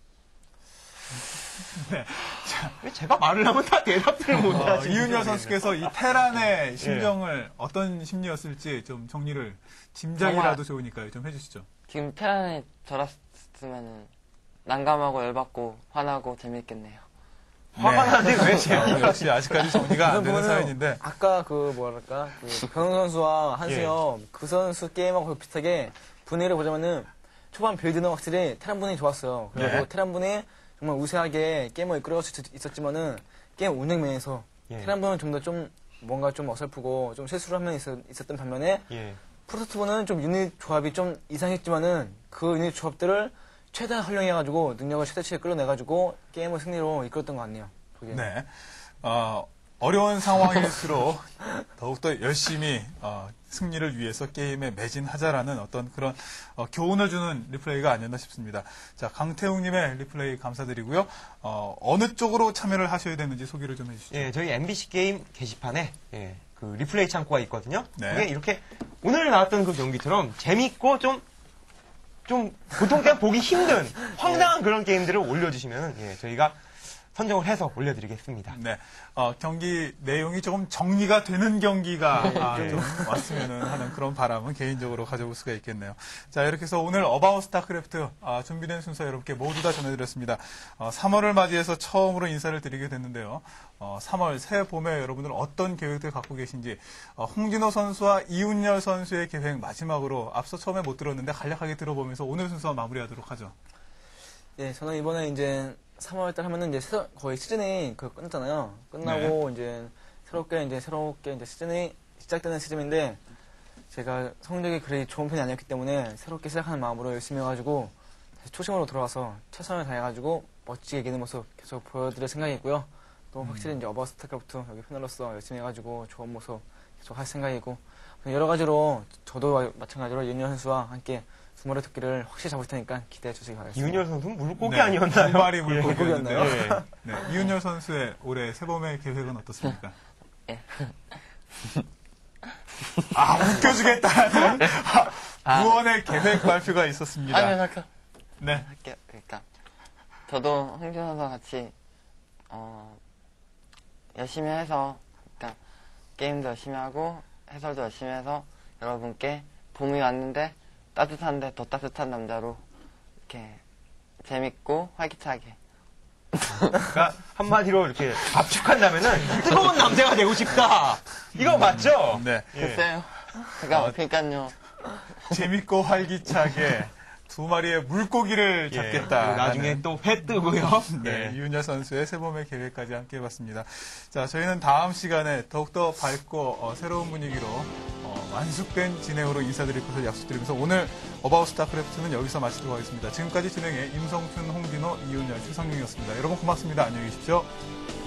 네. 왜 제가 말을 하면 다 대답들을 못하시는 이윤열 선수께서 이 테란의 심정을 어떤 심리였을지 좀 정리를 짐작이라도 좋으니까요. 좀 해주시죠. 지금 테란에 절았으면은 난감하고 열받고 화나고 재밌겠네요. 화가 나는데 왜 제가 역시 아직까지 정리가 안 되는 보면은 사연인데 아까 그 뭐랄까 그 변호 선수와 한수영 그 선수 게임하고 거의 비슷하게 분위기를 보자면은 초반 빌드는 확실히 테란 분이 좋았어요. 그리고 네. 테란 분이 정말 우세하게 게임을 이끌어 있었지만은 게임 운영 면에서 예. 테란 분은 좀 더 좀 뭔가 좀 어설프고 좀 실수를 한 면이 있었던 반면에 예. 프로토스분은 좀 유닛 조합이 좀 이상했지만은 그 유닛 조합들을 최대한 활용해가지고 능력을 최대치에 끌어내가지고 게임을 승리로 이끌었던 것 같네요. 보기에는. 네. 어려운 상황일수록 더욱더 열심히 승리를 위해서 게임에 매진하자라는 어떤 그런 교훈을 주는 리플레이가 아니었나 싶습니다. 자, 강태웅님의 리플레이 감사드리고요. 어느 쪽으로 참여를 하셔야 되는지 소개를 좀 해주시죠. 예, 저희 MBC 게임 게시판에 예, 그 리플레이 창구가 있거든요. 네. 그게 이렇게 오늘 나왔던 그 경기처럼 재밌고 좀 보통 그냥 보기 힘든 황당한 그런 게임들을 올려주시면 예, 저희가 선정을 해서 올려드리겠습니다. 네, 경기 내용이 조금 정리가 되는 경기가 좀 왔으면 하는 그런 바람은 개인적으로 가져볼 수가 있겠네요. 자, 이렇게 해서 오늘 어바웃 스타크래프트 준비된 순서 여러분께 모두 다 전해드렸습니다. 3월을 맞이해서 처음으로 인사를 드리게 됐는데요. 3월 새 봄에 여러분들 어떤 계획들 갖고 계신지 홍진호 선수와 이윤열 선수의 계획 마지막으로 앞서 처음에 못 들었는데 간략하게 들어보면서 오늘 순서 마무리하도록 하죠. 네, 저는 이번에 이제 3월달 하면은 이제 거의 시즌이 끝났잖아요. 끝나고 이제 새롭게 이제 시즌이 시작되는 시즌인데 제가 성적이 그리 좋은 편이 아니었기 때문에 새롭게 시작하는 마음으로 열심히 해가지고 다시 초심으로 돌아와서 최선을 다해가지고 멋지게 이기는 모습 계속 보여드릴 생각이고요. 또 확실히 이제 어바웃 스타크래프트 여기 패널로서 열심히 해가지고 좋은 모습 계속 할 생각이고 여러 가지로 저도 마찬가지로 윤현 선수와 함께 두마리 토끼를 확실히 잡을 테니까 기대해 주시기 바라겠습니다. 이윤열 선수는 물고기 네, 아니었나요? 두 마리 물고기였는데요. 예. 네, 이윤열 선수의 올해 새봄의 계획은 어떻습니까? 웃겨주겠다는 무언의 계획 발표가 있었습니다. 아니요, 잠깐. 네. 할게요. 그러니까 저도 홍준 선수와 같이 열심히 해서 그러니까 게임도 열심히 하고 해설도 열심히 해서 여러분께 봄이 왔는데 따뜻한데 더 따뜻한 남자로 이렇게 재밌고 활기차게 그러니까 한마디로 이렇게 압축한다면은 뜨거운 남자가 되고 싶다. 이거 맞죠? 네. 글쎄요. 그러니까요. 재밌고 활기차게 두 마리의 물고기를 잡겠다. 나중에 또 회 뜨고요. 네, 이윤열 선수의 새봄의 계획까지 함께 해봤습니다. 자, 저희는 다음 시간에 더욱더 밝고 새로운 분위기로 완숙된 진행으로 인사드릴 것을 약속드리면서 오늘 어바웃 스타크래프트는 여기서 마치도록 하겠습니다. 지금까지 진행해 임성춘, 홍진호, 이윤열, 최성용이었습니다. 여러분 고맙습니다. 안녕히 계십시오.